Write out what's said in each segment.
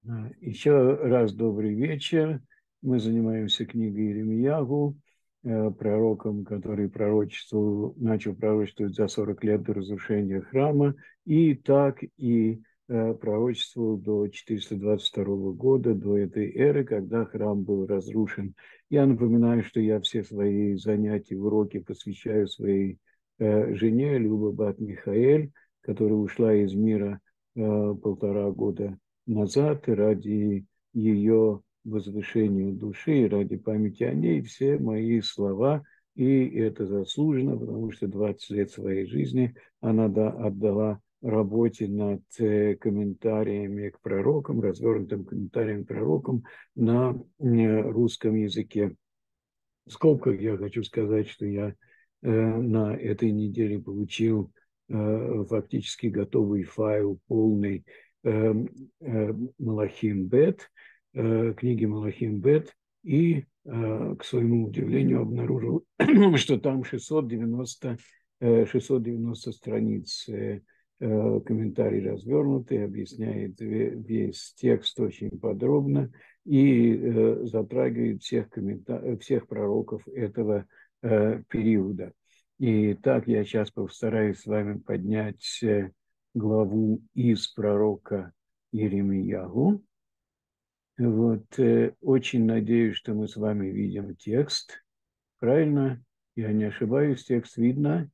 Еще раз добрый вечер. Мы занимаемся книгой Иеремиягу, пророком, который начал пророчествовать за 40 лет до разрушения храма, и так и пророчествовал до 422 года, до этой эры, когда храм был разрушен. Я напоминаю, что я все свои занятия, уроки посвящаю своей жене Люба Бат Михаэль, которая ушла из мира 1,5 года назад, и ради ее возвышения души, ради памяти о ней, все мои слова, и это заслуженно, потому что 20 лет своей жизни она отдала работе над комментариями к пророкам, развернутым комментарием к пророкам на русском языке. В скобках я хочу сказать, что я на этой неделе получил фактически готовый файл полный Малахим Бет, книги Малахим Бет, и, к своему удивлению, обнаружил, что там 690 страниц, комментарий развернутый, объясняет весь текст очень подробно и затрагивает всех пророков этого периода. И так я сейчас постараюсь с вами поднять главу из пророка Иеремиягу. Вот, очень надеюсь, что мы с вами видим текст. Правильно? Я не ошибаюсь, текст видно.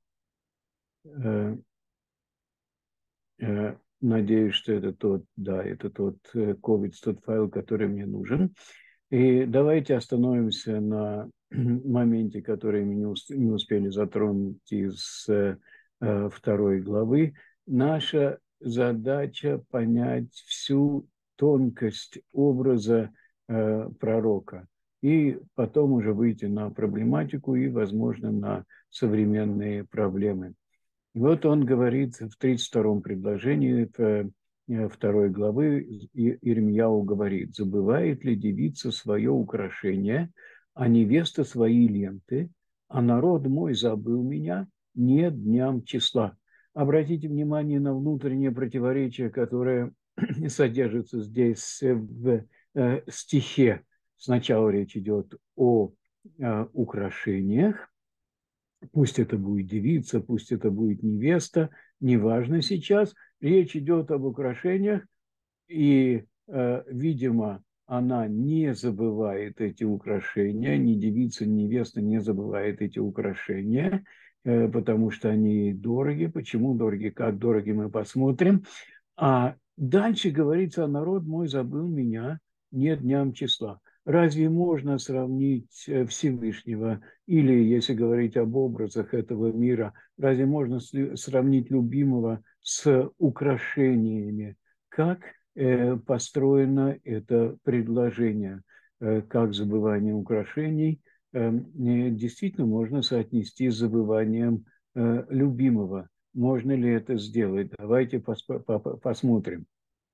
Надеюсь, что это тот COVID, тот файл, который мне нужен. И давайте остановимся на моменте, который мы не успели затронуть из 2 главы. Наша задача понять всю тонкость образа пророка и потом уже выйти на проблематику и, возможно, на современные проблемы. Вот он говорит в 32-м предложении 2 главы, Иеремияу говорит: «Забывает ли девица свое украшение, а невеста свои ленты, а народ мой забыл меня, нет дням числа». Обратите внимание на внутреннее противоречие, которое содержится здесь в стихе. Сначала речь идет о украшениях, пусть это будет девица, пусть это будет невеста, неважно сейчас. Речь идет об украшениях, и, видимо, она не забывает эти украшения, ни девица, ни невеста не забывает эти украшения, потому что они дороги. Почему дороги, как дороги, мы посмотрим. А дальше говорится: «Народ мой забыл меня, нет дням числа». Разве можно сравнить Всевышнего, или, если говорить об образах этого мира, разве можно сравнить любимого с украшениями? Как построено это предложение, как забывание украшений действительно можно соотнести с забыванием любимого. Можно ли это сделать? Давайте посмотрим.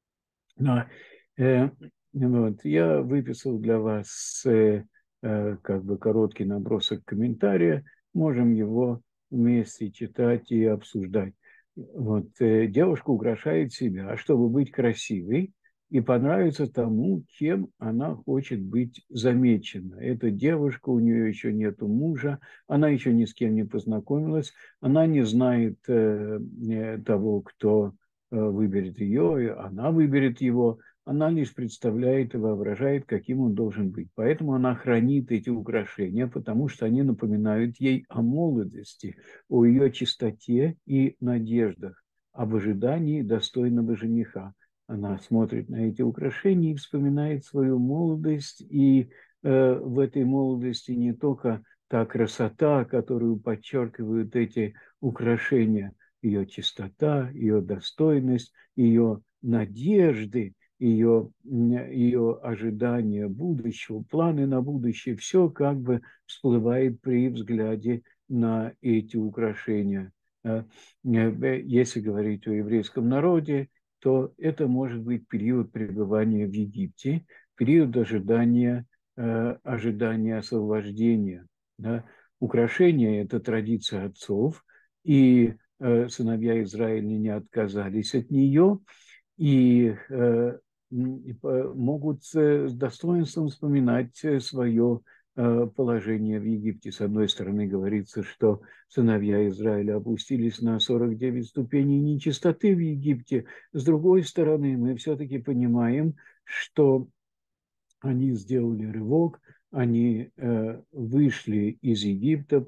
Вот, я выписал для вас как бы короткий набросок комментария. Можем его вместе читать и обсуждать. Вот, девушка украшает себя, чтобы быть красивой и понравиться тому, кем она хочет быть замечена. Эта девушка, у нее еще нет мужа, она еще ни с кем не познакомилась, она не знает того, кто выберет ее, и она выберет его. Она лишь представляет и воображает, каким он должен быть. Поэтому она хранит эти украшения, потому что они напоминают ей о молодости, о ее чистоте и надеждах, об ожидании достойного жениха. Она смотрит на эти украшения и вспоминает свою молодость, и в этой молодости не только та красота, которую подчеркивают эти украшения, ее чистота, ее достойность, ее надежды, ее ожидания будущего, планы на будущее, все как бы всплывает при взгляде на эти украшения. Если говорить о еврейском народе, то это может быть период пребывания в Египте, период ожидания освобождения. Да. Украшения – это традиция отцов, и сыновья Израиля не отказались от нее. И могут с достоинством вспоминать свое положение в Египте. С одной стороны, говорится, что сыновья Израиля опустились на 49 ступеней нечистоты в Египте. С другой стороны, мы все-таки понимаем, что они сделали рывок, они вышли из Египта,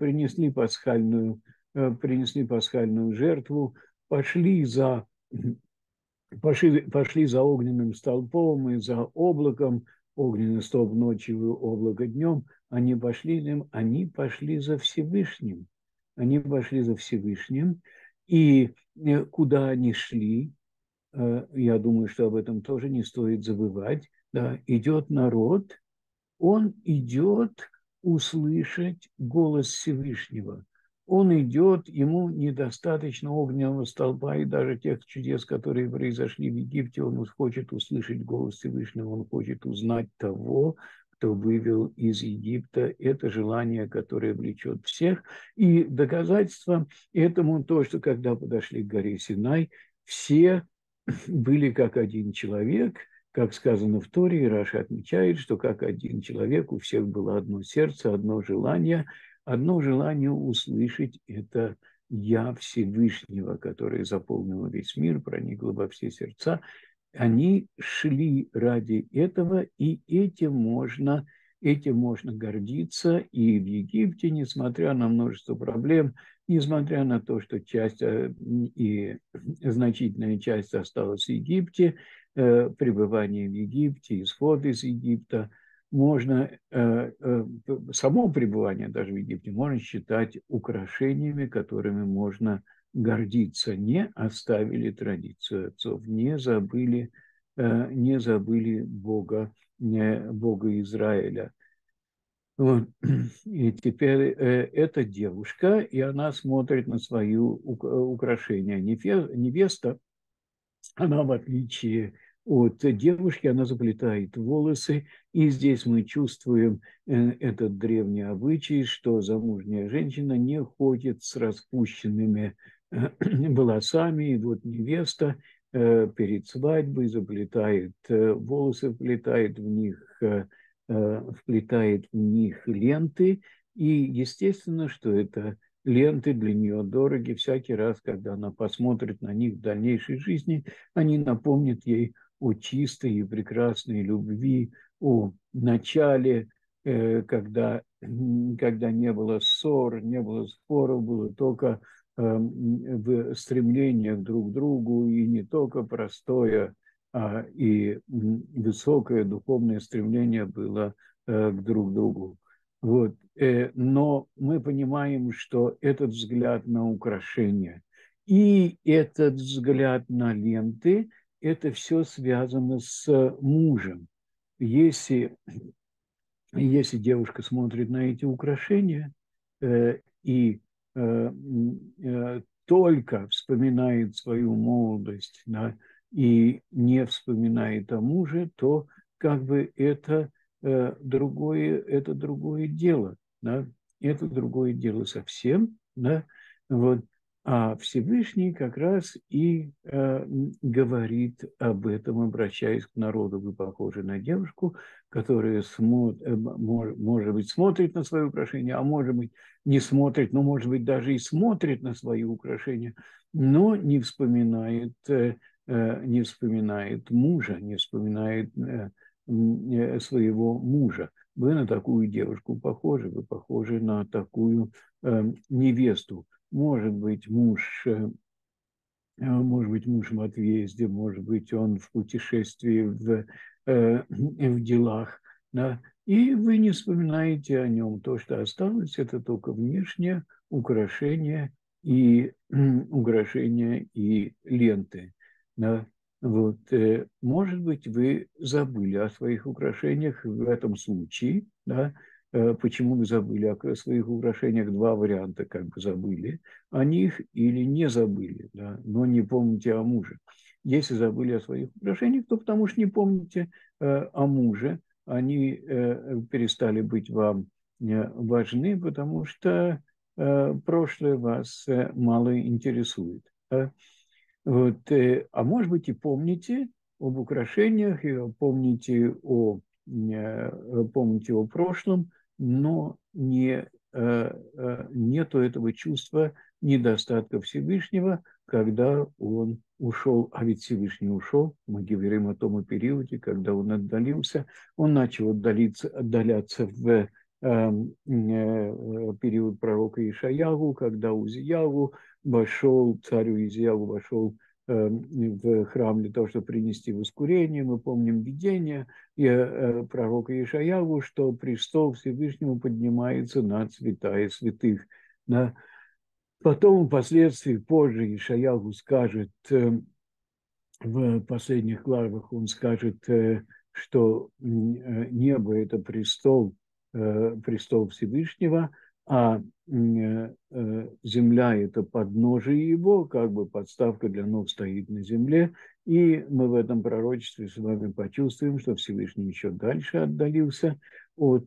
принесли пасхальную жертву, пошли за пошли за огненным столпом и за облаком, огненный столб ночью, облако днем, они пошли за Всевышним. Они пошли за Всевышним, и куда они шли, я думаю, что об этом тоже не стоит забывать, да, идет народ, он идет услышать голос Всевышнего. Он идет, ему недостаточно огненного столба и даже тех чудес, которые произошли в Египте. Он хочет услышать голос Всевышнего, он хочет узнать того, кто вывел из Египта. Это желание, которое влечет всех. И доказательство этому то, что когда подошли к горе Синай, все были как один человек, как сказано в Торе, и Раша отмечает, что как один человек, у всех было одно сердце, одно желание услышать это «Я Всевышнего», которое заполнило весь мир, проникло во все сердца. Они шли ради этого, и этим можно гордиться. И в Египте, несмотря на множество проблем, несмотря на то, что и значительная часть осталась в Египте, пребывание в Египте, исход из Египта, само пребывание даже в Египте можно считать украшениями, которыми можно гордиться, не оставили традицию отцов, не забыли Бога Израиля. Вот. И теперь эта девушка, и она смотрит на свою украшение. Невеста, она, в отличие от девушки, она заплетает волосы, и здесь мы чувствуем этот древний обычай, что замужняя женщина не ходит с распущенными волосами, и вот невеста перед свадьбой заплетает волосы, вплетает в них ленты, и естественно, что это ленты для нее дороги. Всякий раз, когда она посмотрит на них в дальнейшей жизни, они напомнят ей о чистой и прекрасной любви, о начале, когда не было ссор, не было споров, было только в стремлениях друг к другу, и не только простое, и высокое духовное стремление было к друг другу. Вот. Но мы понимаем, что этот взгляд на украшения и этот взгляд на ленты, это все связано с мужем. Если девушка смотрит на эти украшения и только вспоминает свою молодость, да, и не вспоминает о муже, то как бы это другое дело, да, это другое дело совсем, да, вот. А Всевышний как раз и говорит об этом, обращаясь к народу. Вы похожи на девушку, которая, может быть, смотрит на свои украшения, а может быть, не смотрит, но, может быть, даже и смотрит на свои украшения, но не вспоминает мужа, не вспоминает своего мужа. Вы на такую девушку похожи, вы похожи на такую невесту. Может быть, муж в отъезде, может быть, он в путешествии, в делах, да, и вы не вспоминаете о нем. То, что осталось, это только внешнее украшение и ленты. Да. Вот. Может быть, вы забыли о своих украшениях в этом случае, да. Почему вы забыли о своих украшениях? Два варианта, как бы забыли о них или не забыли, да, но не помните о муже. Если забыли о своих украшениях, то потому что не помните о муже, они перестали быть вам важны, потому что прошлое вас мало интересует. Да? Вот, а может быть и помните об украшениях и помните о прошлом, но нету этого чувства недостатка Всевышнего, когда он ушел, а ведь Всевышний ушел, мы говорим о том периоде, когда он отдалился, он начал отдаляться в период пророка Ишаягу, когда Узиягу вошел, царь Узиягу вошел в храм для того, чтобы принести воскурение. Мы помним видение пророка Ишаягу, что престол Всевышнего поднимается над святая святых. Да? Потом, впоследствии, позже Ишаягу скажет, в последних главах он скажет, что небо – это престол Всевышнего, а земля – это подножие его, как бы подставка для ног стоит на земле. И мы в этом пророчестве с вами почувствуем, что Всевышний еще дальше отдалился от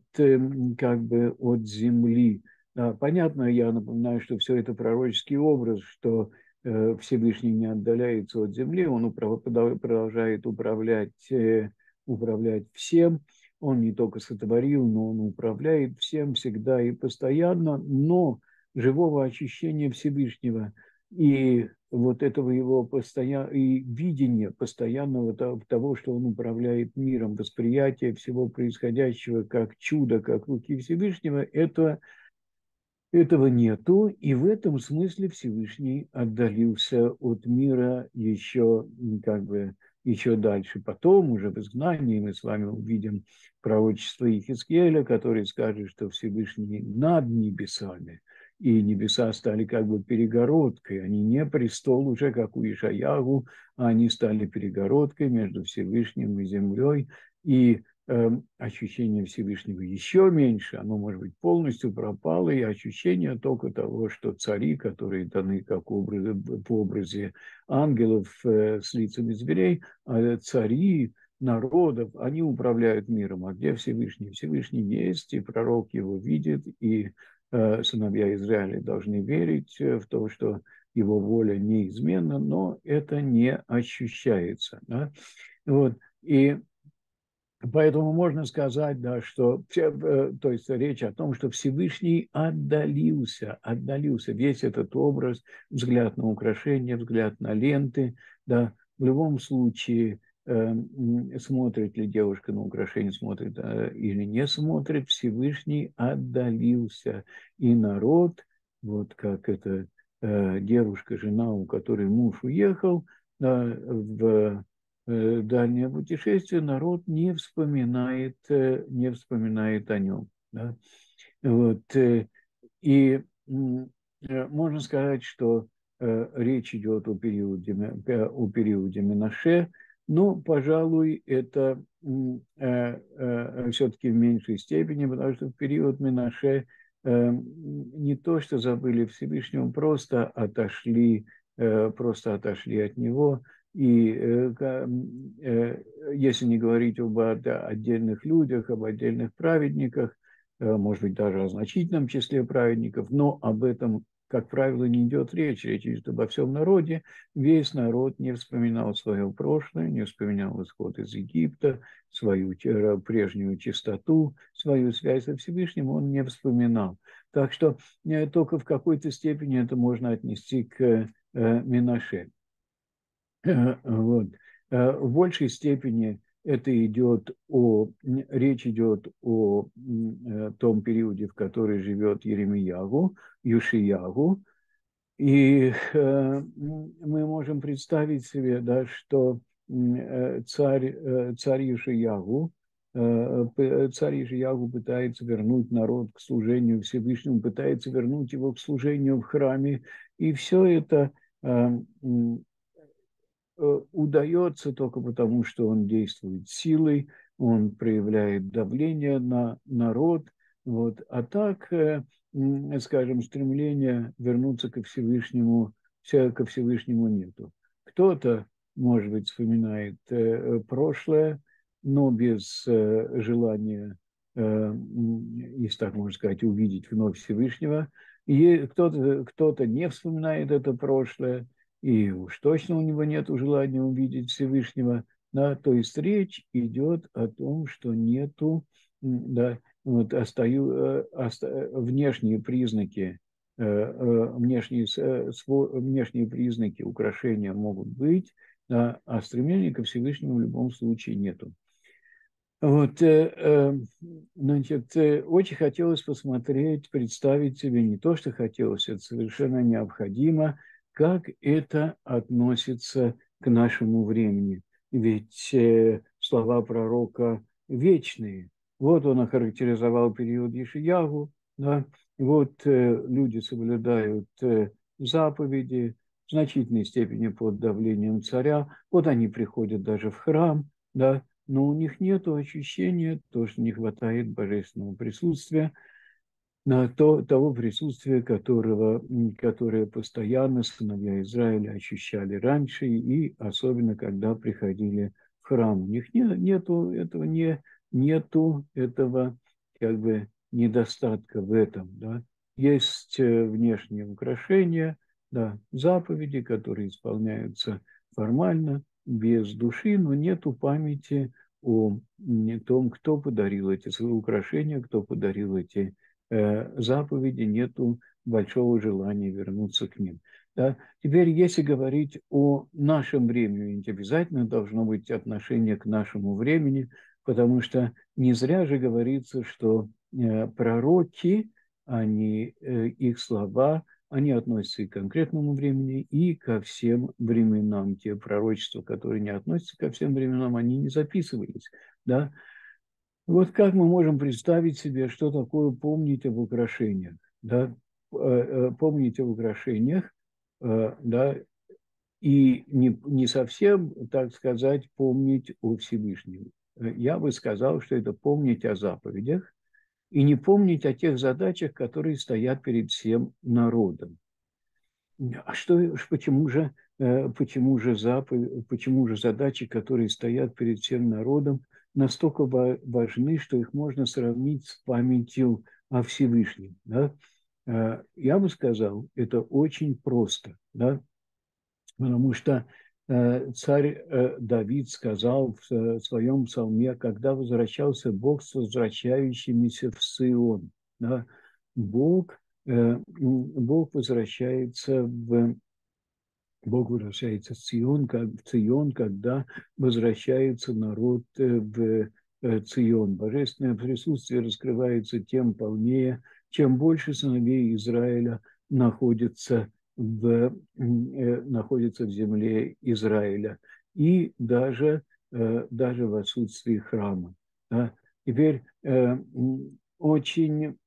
земли. Да, понятно, я напоминаю, что все это пророческий образ, что Всевышний не отдаляется от земли, он продолжает управлять всем. Он не только сотворил, но он управляет всем всегда и постоянно, но живого ощущения Всевышнего и вот этого его и видения постоянного того, что он управляет миром, восприятие всего происходящего как чудо, как руки Всевышнего, этого нету, и в этом смысле Всевышний отдалился от мира еще еще дальше. Потом, уже в изгнании, мы с вами увидим пророчество Иезекииля, который скажет, что Всевышний над небесами, и небеса стали как бы перегородкой. Они не престол уже, как у Ишаягу, а они стали перегородкой между Всевышним и землей. И ощущение Всевышнего еще меньше, оно, может быть, полностью пропало, и ощущение только того, что цари, которые даны как по образе ангелов с лицами зверей, а цари народов, они управляют миром. А где Всевышний? Всевышний есть, и пророк его видит, и сыновья Израиля должны верить в то, что его воля неизменна, но это не ощущается. Да? Вот. И поэтому можно сказать, да, что, то есть речь о том, что Всевышний отдалился, весь этот образ, взгляд на украшения, взгляд на ленты, да, в любом случае, смотрит ли девушка на украшение, смотрит или не смотрит, Всевышний отдалился, и народ, вот как эта девушка, жена, у которой муж уехал, да, в дальнее путешествие, народ не вспоминает о нем. Да? Вот. И можно сказать, что речь идет о периоде Менаше, но, пожалуй, это все-таки в меньшей степени, потому что в период Менаше не то, что забыли Всевышнего, просто отошли от него. И если не говорить об отдельных людях, об отдельных праведниках, может быть, даже о значительном числе праведников, но об этом, как правило, не идет речь. Речь идет обо всем народе. Весь народ не вспоминал свое прошлое, не вспоминал исход из Египта, свою прежнюю чистоту, свою связь со Всевышним он не вспоминал. Так что только в какой-то степени это можно отнести к Менаше. Вот. В большей степени речь идет о том периоде, в который живет Еремиягу, Юшиягу. И мы можем представить себе, да, что царь Юшиягу пытается вернуть народ к служению Всевышнему, пытается вернуть его к служению в храме. И все это удается только потому, что он действует силой, он проявляет давление на народ. Вот. А так, скажем, стремления вернуться ко Всевышнему нету. Кто-то, может быть, вспоминает прошлое, но без желания, если так можно сказать, увидеть вновь Всевышнего. И кто-то не вспоминает это прошлое, и уж точно у него нет желания увидеть Всевышнего, Да, то есть речь идет о том, что нету, да, вот внешние признаки, внешние признаки украшения могут быть, да, а стремления ко Всевышнему в любом случае нету. Вот, значит, очень хотелось посмотреть, представить себе, не то, что хотелось, это совершенно необходимо, как это относится к нашему времени. Ведь слова пророка вечные. Вот он охарактеризовал период Ешиягу, да, вот люди соблюдают заповеди в значительной степени под давлением царя, вот они приходят даже в храм, да, но у них нет ощущения, то, что не хватает божественного присутствия, того присутствия, которое постоянно сыновья Израиля ощущали раньше, и особенно, когда приходили в храм. У них нету этого как бы недостатка в этом. Да. Есть внешние украшения, да, заповеди, которые исполняются формально, без души, но нету памяти о том, кто подарил эти свои украшения, кто подарил эти заповеди, нету большого желания вернуться к ним. Да? Теперь, если говорить о нашем времени, ведь обязательно должно быть отношение к нашему времени, потому что не зря же говорится, что пророки, их слова, они относятся и к конкретному времени, и ко всем временам. Те пророчества, которые не относятся ко всем временам, они не записывались. Да? Вот как мы можем представить себе, что такое помнить об украшениях? Да? Помнить об украшениях, да, и не совсем, так сказать, помнить о Всевышнем. Я бы сказал, что это помнить о заповедях и не помнить о тех задачах, которые стоят перед всем народом. А почему же задачи, которые стоят перед всем народом, настолько важны, что их можно сравнить с памятью о Всевышнем? Да? Я бы сказал, это очень просто, да? Потому что царь Давид сказал в своем псалме, когда возвращался Бог с возвращающимися в Сион. Да? Бог возвращается в Цион, когда возвращается народ в Цион. Божественное присутствие раскрывается тем полнее, чем больше сыновей Израиля находится в земле Израиля. И даже в отсутствии храма. Да. Теперь очень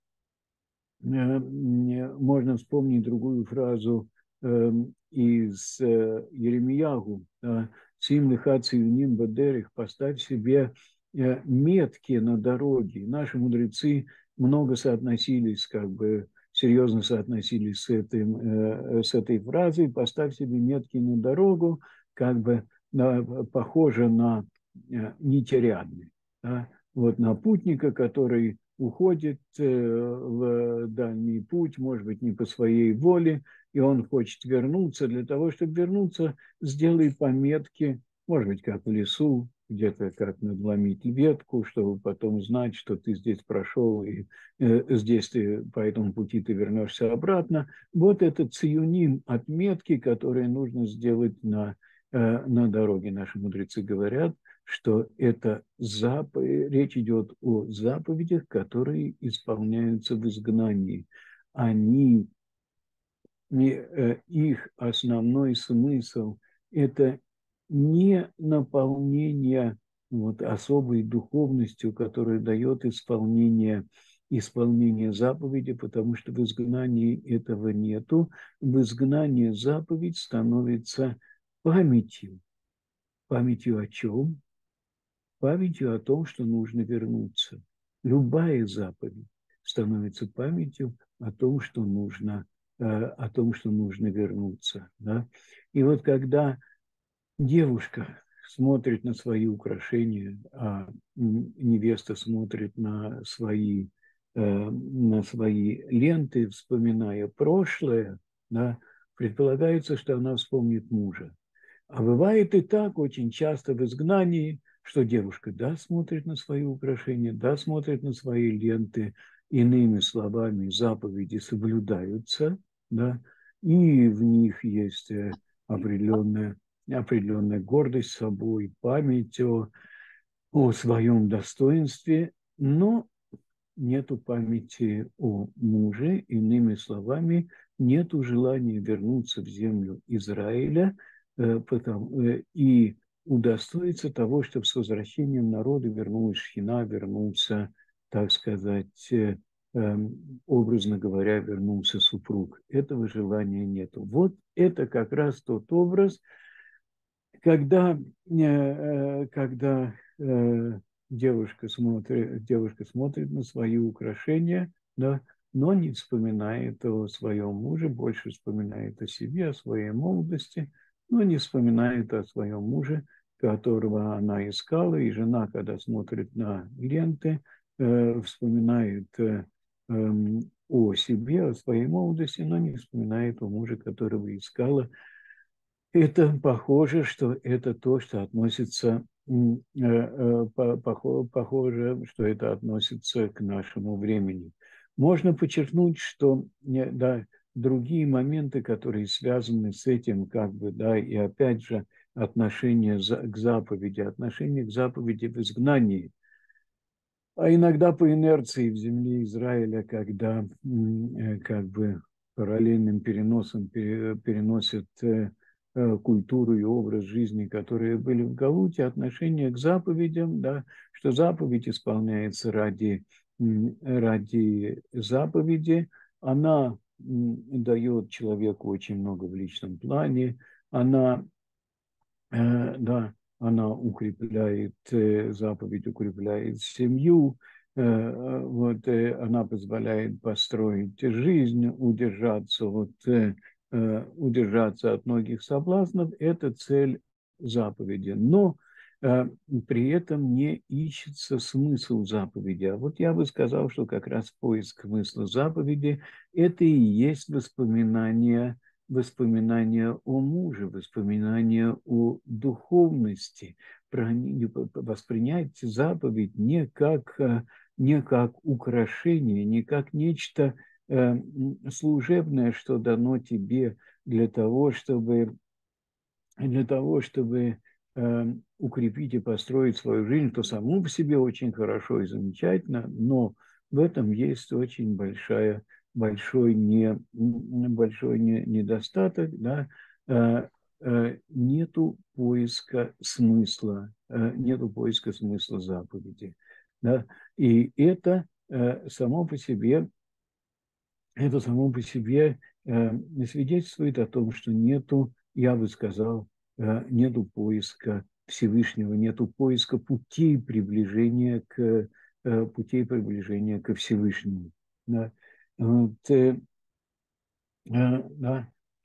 можно вспомнить другую фразу из Еремиягу. «Сим лиха циюним бадерих», поставь себе метки на дороге. Наши мудрецы много соотносились, как бы серьезно соотносились с этой фразой. Поставь себе метки на дорогу, как бы похоже на нитярядный. Да? Вот на путника, который уходит в дальний путь, может быть, не по своей воле, и он хочет вернуться. Для того, чтобы вернуться, сделай пометки, может быть, как в лесу, где-то как надломить ветку, чтобы потом знать, что ты здесь прошел, и здесь ты по этому пути ты вернешься обратно. Вот это циюним, отметки, которые нужно сделать на дороге. Наши мудрецы говорят, что это речь идет о заповедях, которые исполняются в изгнании. Их основной смысл – это не наполнение особой духовностью, которая дает исполнение заповеди, потому что в изгнании этого нету. В изгнании заповедь становится памятью. Памятью о чем? Памятью о том, что нужно вернуться. Любая заповедь становится памятью о том, что нужно вернуться. Да? И вот когда девушка смотрит на свои украшения, а невеста смотрит на свои ленты, вспоминая прошлое, да, предполагается, что она вспомнит мужа. А бывает и так очень часто в изгнании, что девушка, да, смотрит на свои украшения, да, смотрит на свои ленты, иными словами, заповеди соблюдаются, да, и в них есть определенная гордость собой, память о своем достоинстве, но нету памяти о муже, иными словами, нету желания вернуться в землю Израиля и удостоиться того, чтобы с возвращением народа вернулась шхина, вернулся, так сказать, образно говоря, вернулся супруг. Этого желания нету. Вот это как раз тот образ, когда девушка смотрит на свои украшения, да, но не вспоминает о своем муже, больше вспоминает о себе, о своей молодости, но не вспоминает о своем муже, которого она искала. И жена, когда смотрит на ленты, вспоминает о себе, о своей молодости, но не вспоминает о муже, которого искала. Это похоже, что это то, что относится, похоже, что это относится к нашему времени. Можно подчеркнуть, что да, другие моменты, которые связаны с этим, как бы, да, и опять же отношение отношение к заповеди в изгнании, а иногда по инерции в земле Израиля, когда как бы параллельным переносом переносят культуру и образ жизни, которые были в Галуте, отношение к заповедям, да, что заповедь исполняется ради заповеди, она дает человеку очень много в личном плане, она да, она укрепляет, заповедь укрепляет семью, вот, она позволяет построить жизнь, удержаться от многих соблазнов. Это цель заповеди. Но при этом не ищется смысл заповеди. А вот я бы сказал, что как раз поиск смысла заповеди – это и есть воспоминания о муже, воспоминания о духовности, воспринять заповедь не как украшение, не как нечто служебное, что дано тебе для того, чтобы укрепить и построить свою жизнь, то само по себе очень хорошо и замечательно, но в этом есть очень большой недостаток, да, нету поиска смысла заповеди, да, и это само по себе свидетельствует о том, что нету, я бы сказал, нету поиска Всевышнего, нету поиска путей приближения ко Всевышнему. Да. Вот, да.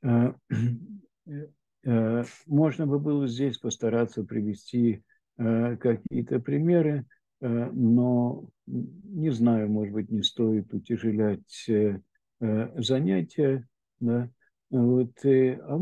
Можно бы было здесь постараться привести какие-то примеры, но не знаю, может быть, не стоит утяжелять занятия, да, вот, а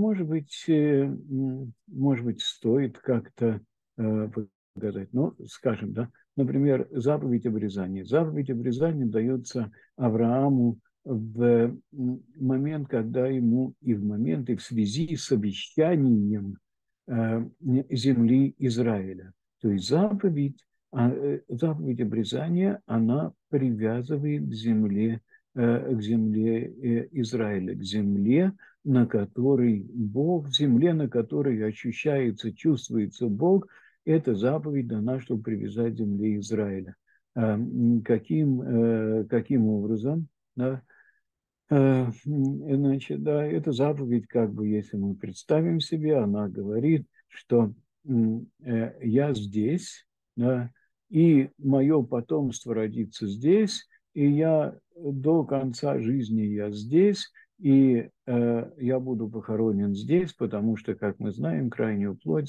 может быть, стоит как-то показать. Ну, скажем, да, например, заповедь обрезания. Заповедь обрезания дается Аврааму в момент, когда ему и в связи с обещанием земли Израиля. То есть заповедь обрезания, она привязывает к земле Израиля, к земле, на которой ощущается, чувствуется Бог. Эта заповедь дана, чтобы привязать к земле Израиля. Каким образом? Да? Значит, да, эта заповедь, как бы, если мы представим себе, она говорит, что я здесь, да, и мое потомство родится здесь, и я до конца жизни я здесь, и я буду похоронен здесь, потому что, как мы знаем, крайнюю плоть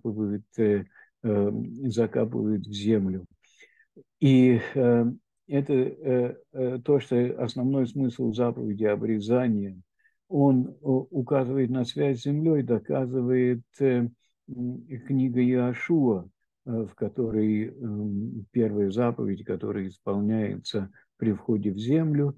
закапывают в землю. И это то, что основной смысл заповеди обрезания, он указывает на связь с землей, доказывает книга Иошуа, в которой первая заповедь, которая исполняется при входе в землю,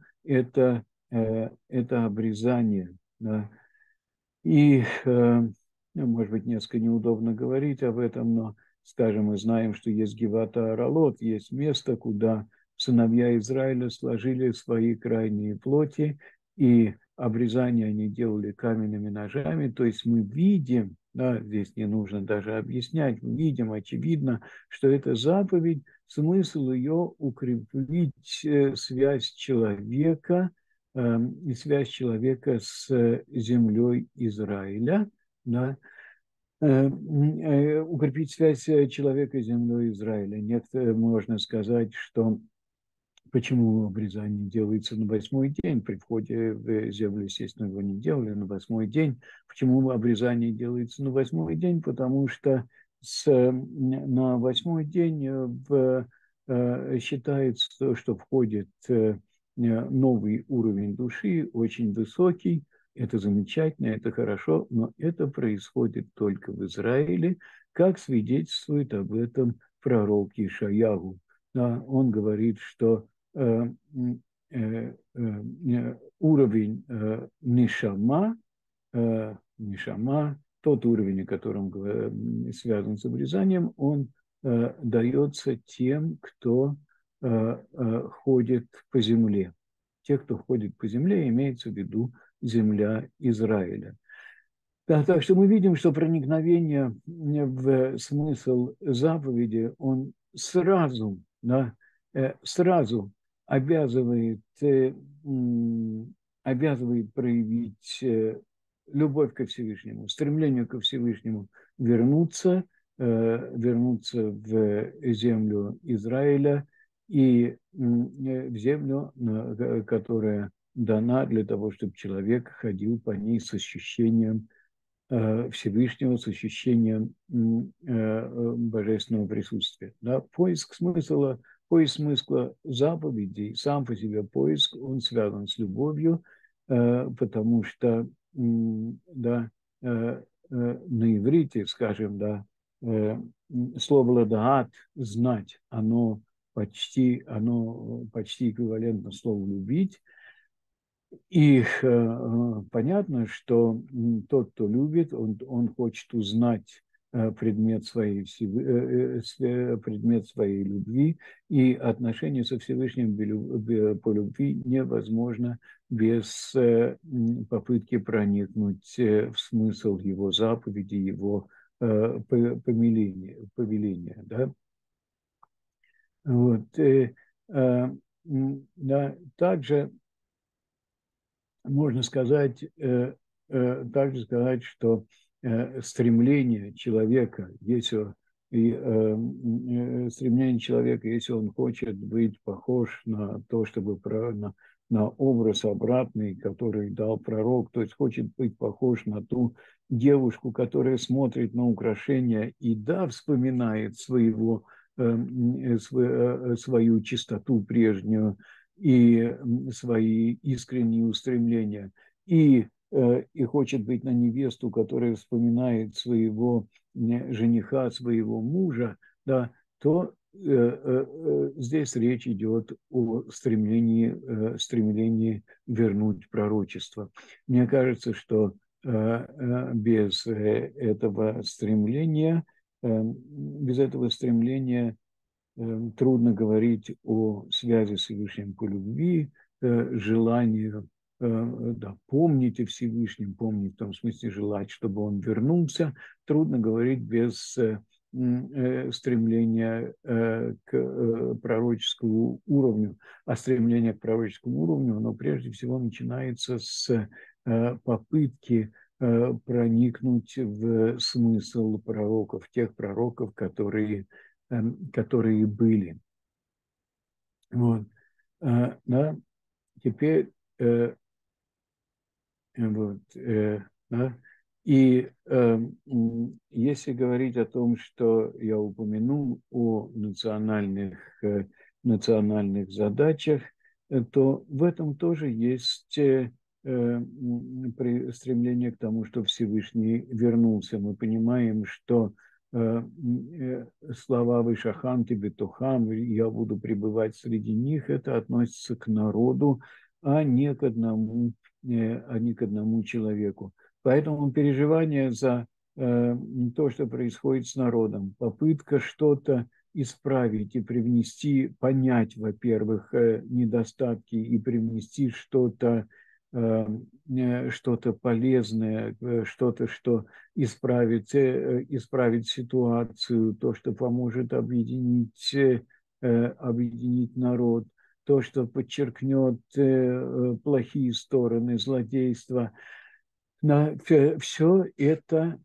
это обрезание. Да. И, может быть, несколько неудобно говорить об этом, но, скажем, мы знаем, что есть Гевата Аралот, есть место, куда сыновья Израиля сложили свои крайние плоти, и обрезание они делали каменными ножами. То есть мы видим, да, здесь не нужно даже объяснять, мы видим, очевидно, что эта заповедь, смысл ее укрепить связь человека, связь человека с землей Израиля, да, укрепить связь человека с землей Израиля. Можно сказать, что почему обрезание делается на 8-й день, при входе в землю, естественно, его не делали на 8-й день. Почему обрезание делается на 8-й день? Потому что на 8-й день считается, что входит новый уровень души, очень высокий. Это замечательно, это хорошо, но это происходит только в Израиле, как свидетельствует об этом пророк Ишаяху. Да, он говорит, что уровень нишама, тот уровень, о котором связан с обрезанием, он дается тем, кто ходит по земле. Те, кто ходит по земле, имеется в виду земля Израиля. Да, так что мы видим, что проникновение в смысл заповеди, он сразу, да, сразу обязывает, обязывает проявить любовь ко Всевышнему, стремление ко Всевышнему вернуться, вернуться в землю Израиля и в землю, которая дана для того, чтобы человек ходил по ней с ощущением Всевышнего, с ощущением божественного присутствия. Да? Поиск смысла заповедей, сам по себе поиск, он связан с любовью, потому что да, на иврите, скажем, да, слово «ладаат» – знать, оно почти эквивалентно слову «любить». И понятно, что тот, кто любит, он хочет узнать предмет предмет своей любви, и отношения со Всевышним по любви невозможно без попытки проникнуть в смысл его заповеди, его повеления. Да? Вот. Да, также можно сказать, также сказать, что стремление человека, если он хочет быть похож на то, чтобы на образ обратный, который дал пророк, то есть хочет быть похож на ту девушку, которая смотрит на украшения и вспоминает свою чистоту прежнюю, и свои искренние устремления, и хочет быть на невесту, которая вспоминает своего жениха, своего мужа, да, то здесь речь идет о стремлении вернуть пророчество. Мне кажется, что без этого стремления трудно говорить о связи с Всевышним по любви, желанию помнить о Всевышнем, помнить в том смысле желать, чтобы он вернулся. Трудно говорить без стремления к пророческому уровню. А стремление к пророческому уровню, оно прежде всего начинается с попытки проникнуть в смысл пророков, тех пророков, которые были. Вот. Да. Теперь вот, да. И если говорить о том, что я упомянул о национальных задачах, то в этом тоже есть стремление к тому, что Всевышний вернулся. Мы понимаем, что слова «Вышаханты бетухам», «я буду пребывать среди них», это относится к народу, а не к одному человеку. Поэтому переживание за то, что происходит с народом, попытка что-то исправить и привнести, понять, во-первых, недостатки и привнести что-то полезное, что-то, что исправит ситуацию, то, что поможет объединить народ, то, что подчеркнет плохие стороны злодейства. Все это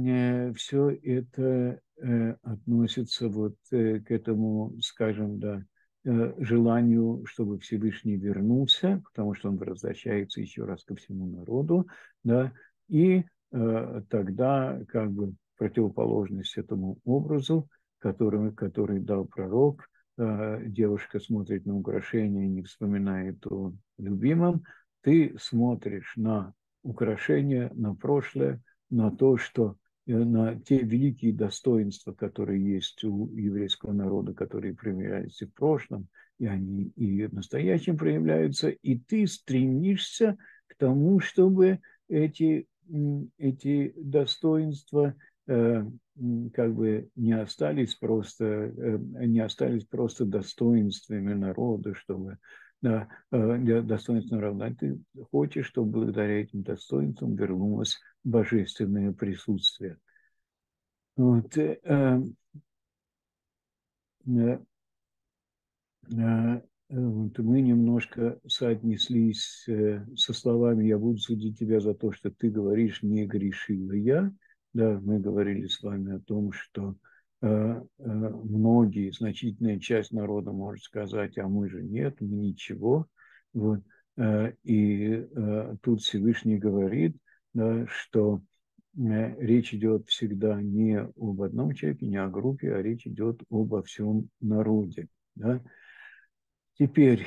относится вот к этому, скажем, да, желанию, чтобы Всевышний вернулся, потому что он возвращается еще раз ко всему народу, да, и тогда как бы противоположность этому образу, который дал пророк, девушка смотрит на украшение и не вспоминает о любимом, ты смотришь на украшения, на прошлое, на то, что на те великие достоинства, которые есть у еврейского народа, которые проявлялись и в прошлом, и они и в настоящем проявляются, и ты стремишься к тому, чтобы эти достоинства как бы не остались просто достоинствами народа, чтобы да, достоинство народа. Ты хочешь, чтобы благодаря этим достоинствам вернулось божественное присутствие. Вот, вот мы немножко соотнеслись со словами «я буду судить тебя за то, что ты говоришь, не грешила я». Да, мы говорили с вами о том, что многие, значительная часть народа может сказать, а мы же нет, мы ничего. Вот. И тут Всевышний говорит, да, что речь идет всегда не об одном человеке, не о группе, а речь идет обо всем народе. Да? Теперь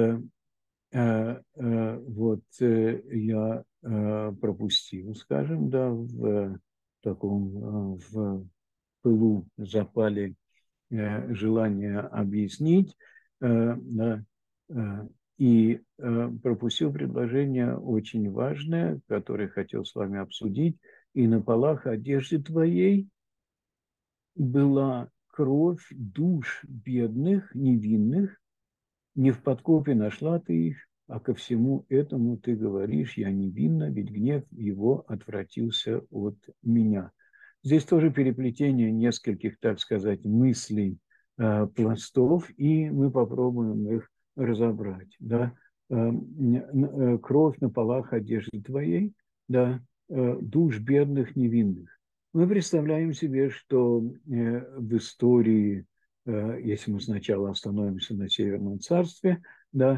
вот я пропустил, скажем, да, в таком в пылу запале желание объяснить, да, и пропустил предложение очень важное, которое хотел с вами обсудить. «И на полах одежды твоей была кровь душ бедных, невинных, не в подкопе нашла ты их, а ко всему этому ты говоришь, я невинна, ведь гнев его отвратился от меня». Здесь тоже переплетение нескольких, так сказать, мыслей, пластов, и мы попробуем их разобрать. Да? Кровь на полах одежды твоей, да? Душ бедных невинных. Мы представляем себе, что в истории, если мы сначала остановимся на Северном царстве, да,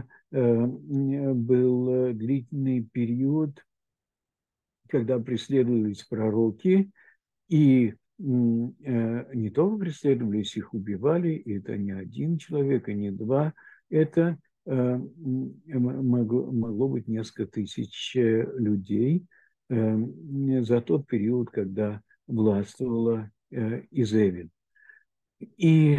был длительный период, когда преследовались пророки, и не только преследовались, их убивали, и это не один человек, и не два, это могло быть несколько тысяч людей за тот период, когда властвовала Изевель. И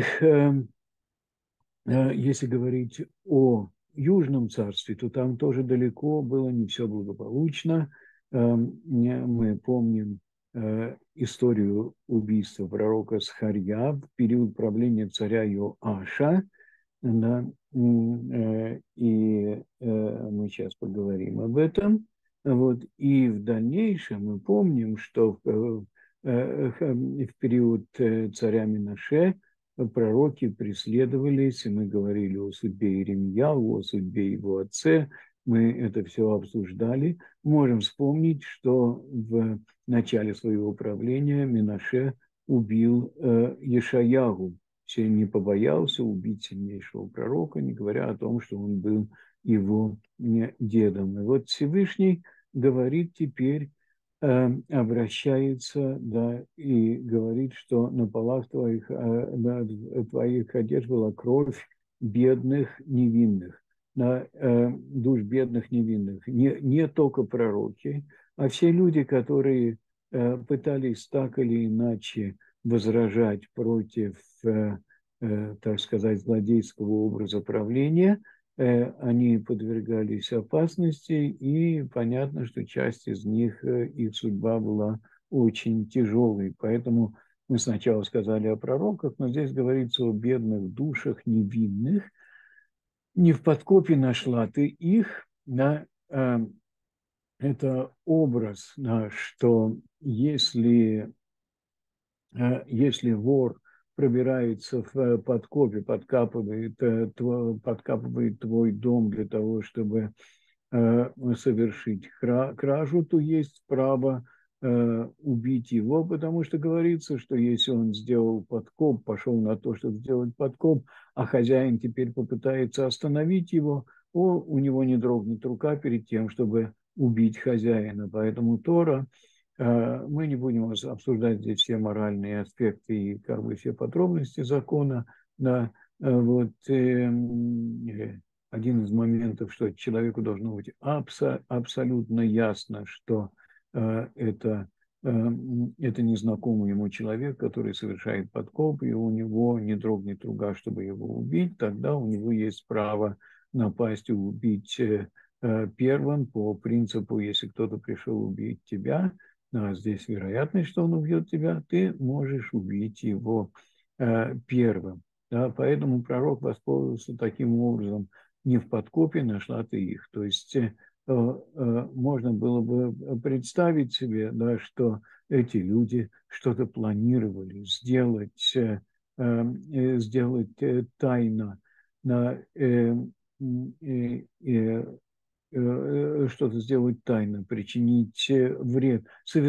если говорить о Южном царстве, то там тоже далеко было не все благополучно. Мы помним историю убийства пророка Схарья в период правления царя Йоаша. Да, и мы сейчас поговорим об этом. Вот. И в дальнейшем мы помним, что в период царя Менаше пророки преследовались, и мы говорили о судьбе Иеремьяу, о судьбе его отца, мы это все обсуждали. Можем вспомнить, что в начале своего правления Менаше убил Ешаягу, не побоялся убить сильнейшего пророка, не говоря о том, что он был его дедом. И вот Всевышний говорит теперь, обращается, да, и говорит, что на полах твоих одежд была кровь бедных невинных. душ бедных невинных. Не только пророки, а все люди, которые пытались так или иначе возражать против, так сказать, злодейского образа правления, они подвергались опасности, и понятно, что часть из них, их судьба была очень тяжелой. Поэтому мы сначала сказали о пророках, но здесь говорится о бедных душах невинных. Не в подкопе нашла ты их, да, это образ, да, что если вор пробирается в подкопе, подкапывает твой дом для того, чтобы совершить кражу, то есть право убить его, потому что говорится, что если он сделал подкоп, пошел на то, чтобы сделать подкоп, а хозяин теперь попытается остановить его, у него не дрогнет рука перед тем, чтобы убить хозяина. Поэтому Тора, мы не будем обсуждать здесь все моральные аспекты и как бы все подробности закона, да, вот один из моментов, что человеку должно быть абсолютно ясно, что это незнакомый ему человек, который совершает подкоп, и у него не дрогнет рука, чтобы его убить, тогда у него есть право напасть и убить первым по принципу, если кто-то пришел убить тебя, а здесь вероятность, что он убьет тебя, ты можешь убить его первым. Да, поэтому пророк воспользовался таким образом. Не в подкопе нашла ты их. То есть можно было бы представить себе, да, что эти люди что-то планировали сделать, тайно, на, что-то сделать тайно, причинить вред,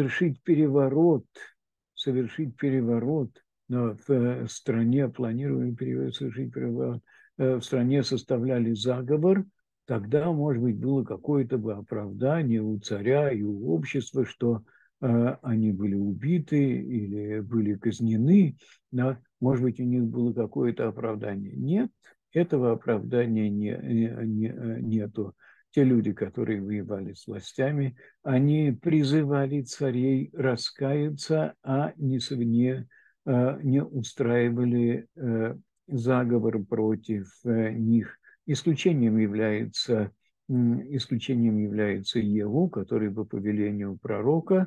совершить переворот, да, в стране, планируем совершить переворот, в стране составляли заговор, тогда, может быть, было какое-то бы оправдание у царя и у общества, что они были убиты или были казнены, да, может быть, у них было какое-то оправдание. Нет, этого оправдания нету. Те люди, которые воевали с властями, они призывали царей раскаяться, а не устраивали заговор против них. Исключением является Еву, который по повелению пророка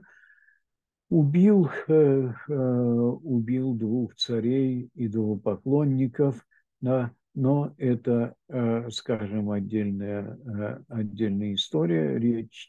убил двух царей и идолопоклонников, да, но это, скажем, отдельная история, речь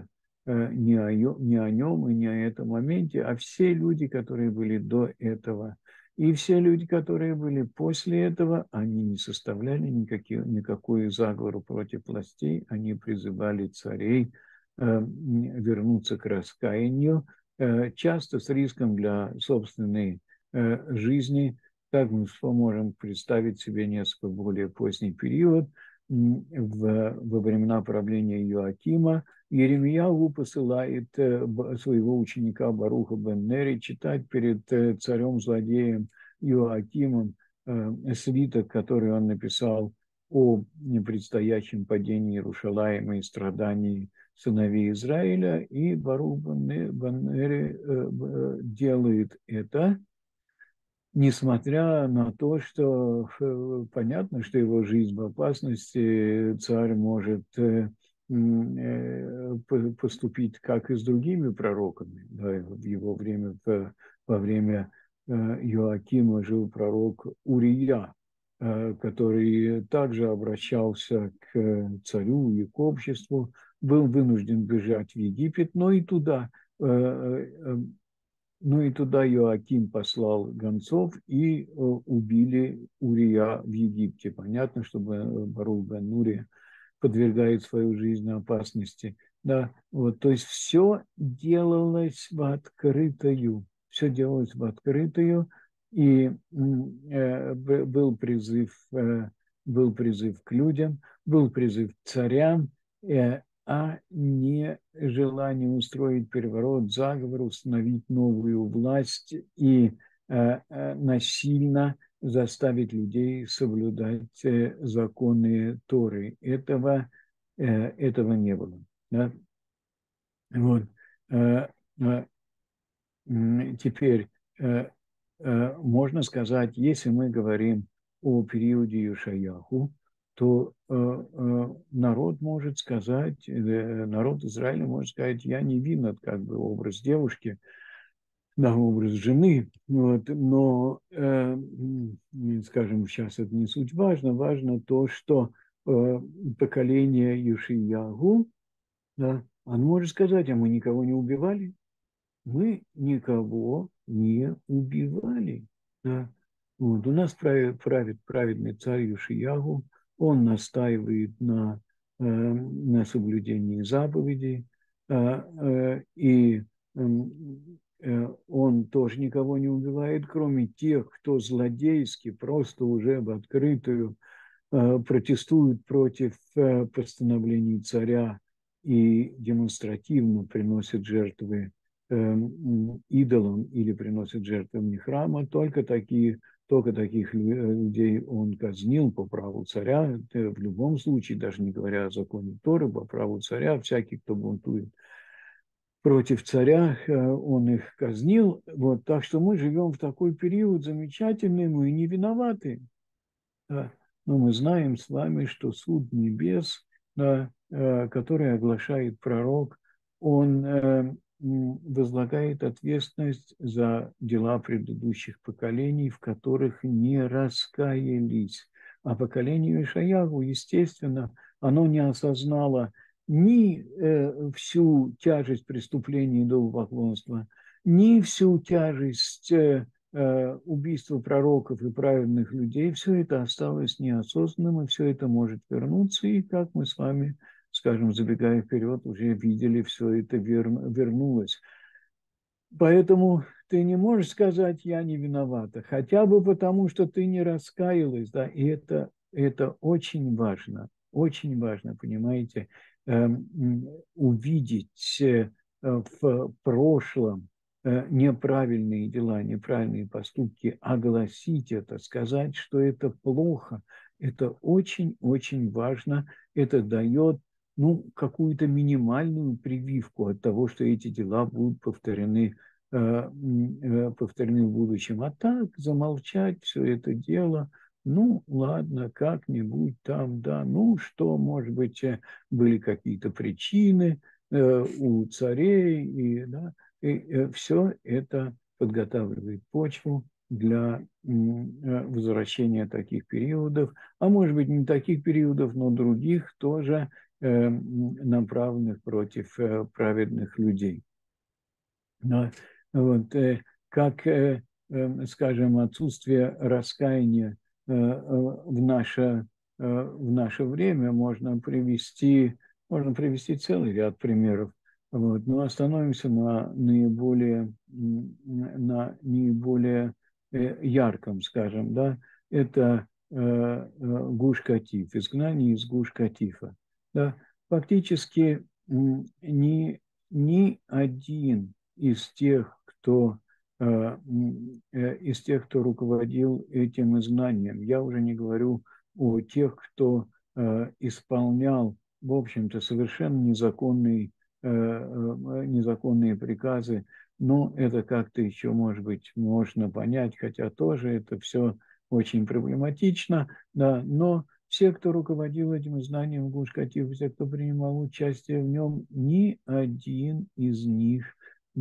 не о нем и не о этом моменте, а все люди, которые были до этого. И все люди, которые были после этого, они не составляли никакой заговор против властей, они призывали царей вернуться к раскаянию, часто с риском для собственной жизни. Так мы можем представить себе несколько более поздний период. Во времена правления Иоакима Иеремияу посылает своего ученика Баруха бен Нери читать перед царем-злодеем Иоакимом свиток, который он написал о предстоящем падении Иерушалаима и страдании сыновей Израиля, и Барух бен Нери делает это, несмотря на то, что понятно, что его жизнь в опасности, царь может поступить как и с другими пророками. Да, в его время, во время Иоакима жил пророк Урия, который также обращался к царю и к обществу, был вынужден бежать в Египет, но и туда Иоаким послал гонцов, и убили Урия в Египте. Понятно, что Барух бен Нури подвергает свою жизнь опасности. Да, вот, то есть все делалось в открытую. Все делалось в открытую, и был призыв к людям, был призыв к царям, а не желание устроить переворот, заговор, установить новую власть и насильно заставить людей соблюдать законы Торы. Этого не было. Да? Вот. Э, э, Теперь можно сказать, если мы говорим о периоде Йошаяху, то народ может сказать, народ Израиля может сказать, я не виноват, как бы образ девушки, да, образ жены, вот, но, скажем, сейчас это не суть важно, важно то, что поколение Йошиягу, да, он может сказать, а мы никого не убивали, мы никого не убивали. Да. Вот. У нас правит праведный царь Юшиягу, он настаивает на соблюдении заповедей, и он тоже никого не убивает, кроме тех, кто злодейски, просто уже в открытую протестуют против постановлений царя и демонстративно приносят жертвы идолам или приносят жертвы вне храма, только таких людей он казнил по праву царя. В любом случае, даже не говоря о законе Торы, по праву царя, всякий, кто бунтует против царя, он их казнил. Вот, так что мы живем в такой период замечательный, мы не виноваты. Да. Но мы знаем с вами, что суд небес, да, который оглашает пророк, он возлагает ответственность за дела предыдущих поколений, в которых не раскаялись. А поколение Ишаягу, естественно, оно не осознало ни всю тяжесть преступлений идолопоклонства, ни всю тяжесть убийства пророков и праведных людей, все это осталось неосознанным, и все это может вернуться. И как мы с вами, скажем, забегая вперед, уже видели, все это вернулось. Поэтому ты не можешь сказать, я не виновата, хотя бы потому, что ты не раскаялась, да, и это очень важно, понимаете, увидеть в прошлом неправильные дела, неправильные поступки, огласить это, сказать, что это плохо, это очень-очень важно, это дает какую-то минимальную прививку от того, что эти дела будут повторены в будущем. А так замолчать все это дело, ладно, как-нибудь там, да, что, может быть, были какие-то причины у царей, и все это подготавливает почву для возвращения таких периодов, а может быть не таких периодов, но других тоже, направленных против праведных людей. Но, вот, как, скажем, отсутствие раскаяния в наше время можно привести целый ряд примеров. Вот. Но остановимся на наиболее ярком, скажем, да, это Гуш-Катиф, изгнание из Гуш-Катифа. Да. Фактически ни один из тех, кто руководил этим изгнанием. Я уже не говорю о тех, кто исполнял, в общем-то, совершенно незаконные приказы. Но это как-то еще, может быть, можно понять, хотя тоже это все очень проблематично, да, но все, кто руководил этим изгнанием Гуш-Катиф, все, кто принимал участие в нем, ни один из них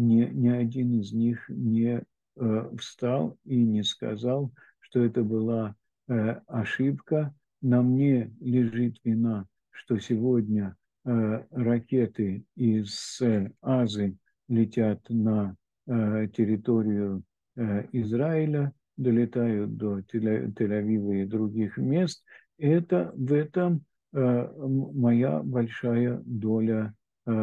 не встал и не сказал, что это была ошибка. На мне лежит вина, что сегодня ракеты из Азии летят на территорию Израиля, долетают до Тель-Авива и других мест. В этом моя большая доля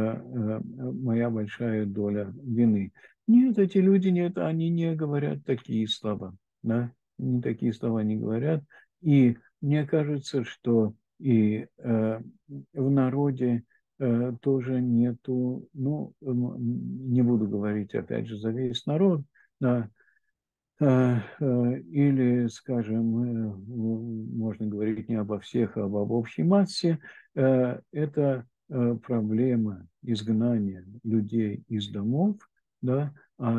вины. Нет, эти люди, нет, они не говорят такие слова, да, не такие слова не говорят. И мне кажется, что и в народе тоже нету, не буду говорить опять же за весь народ, да, или, скажем, можно говорить не обо всех, а об общей массе, это проблема изгнания людей из домов, да,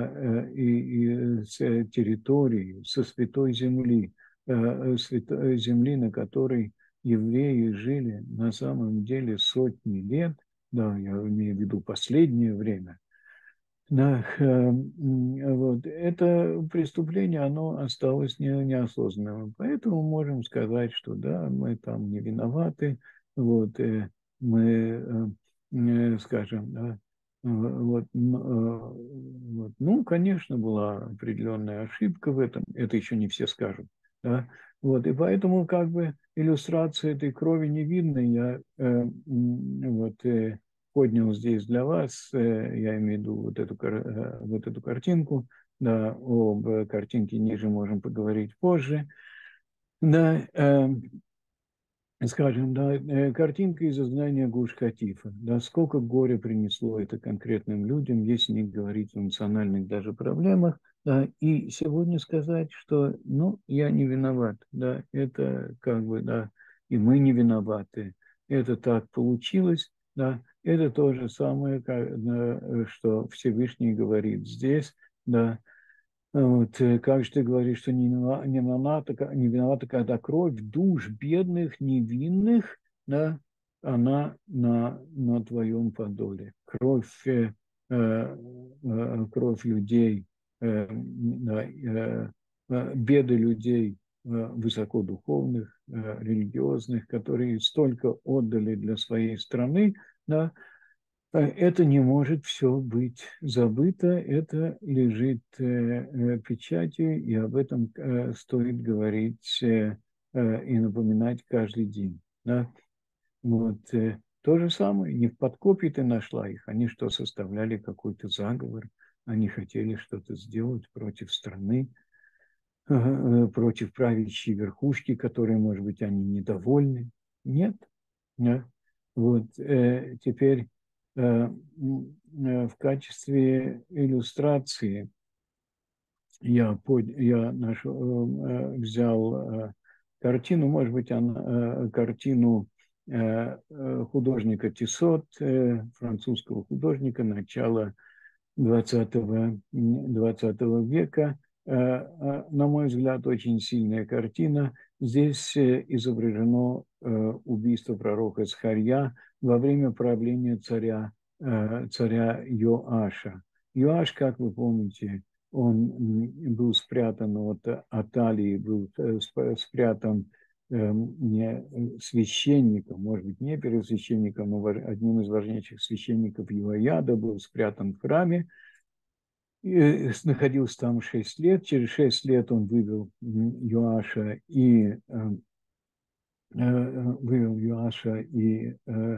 и с территории, со святой земли, святой земли, на которой евреи жили на самом деле сотни лет, да, я имею в виду последнее время. Да, вот. Это преступление, оно осталось неосознанным. Поэтому можем сказать, что да, мы там не виноваты, вот, мы, скажем, да, вот, вот. Ну, конечно, была определенная ошибка в этом, это еще не все скажут, да, вот, и поэтому как бы иллюстрация этой крови невинной, я вот, поднял здесь для вас, я имею в виду вот эту картинку, да, об картинке ниже можем поговорить позже, да, скажем, да, картинка из изгнания Гуш-Катифа, да, сколько горя принесло это конкретным людям, если не говорить о национальных даже проблемах, да, и сегодня сказать, что, ну, я не виноват, да, это как бы, да, и мы не виноваты, это так получилось, да, это то же самое, что Всевышний говорит здесь, да, вот, как же ты говоришь, что не виновата, когда кровь душ бедных, невинных, да, она на твоем подоле. Кровь людей, да, беды людей высокодуховных, религиозных, которые столько отдали для своей страны, да, это не может все быть забыто, это лежит печатью, и об этом стоит говорить и напоминать каждый день. Да? Вот, то же самое, не в подкопе ты нашла их, они что, составляли какой-то заговор, они хотели что-то сделать против страны, против правящей верхушки, которой, может быть, они недовольны. Нет, да. Вот теперь в качестве иллюстрации взял картину, может быть, картину художника Тиссот, французского художника начала XX века. На мой взгляд, очень сильная картина. Здесь изображено убийство пророка Захарья во время правления царя Йоаша. Йоаш, как вы помните, он был спрятан от Аталии, был спрятан не священником, может быть, не первосвященником, но одним из важнейших священников Иояда, был спрятан в храме, и находился там 6 лет. Через 6 лет он вывел Йоаша и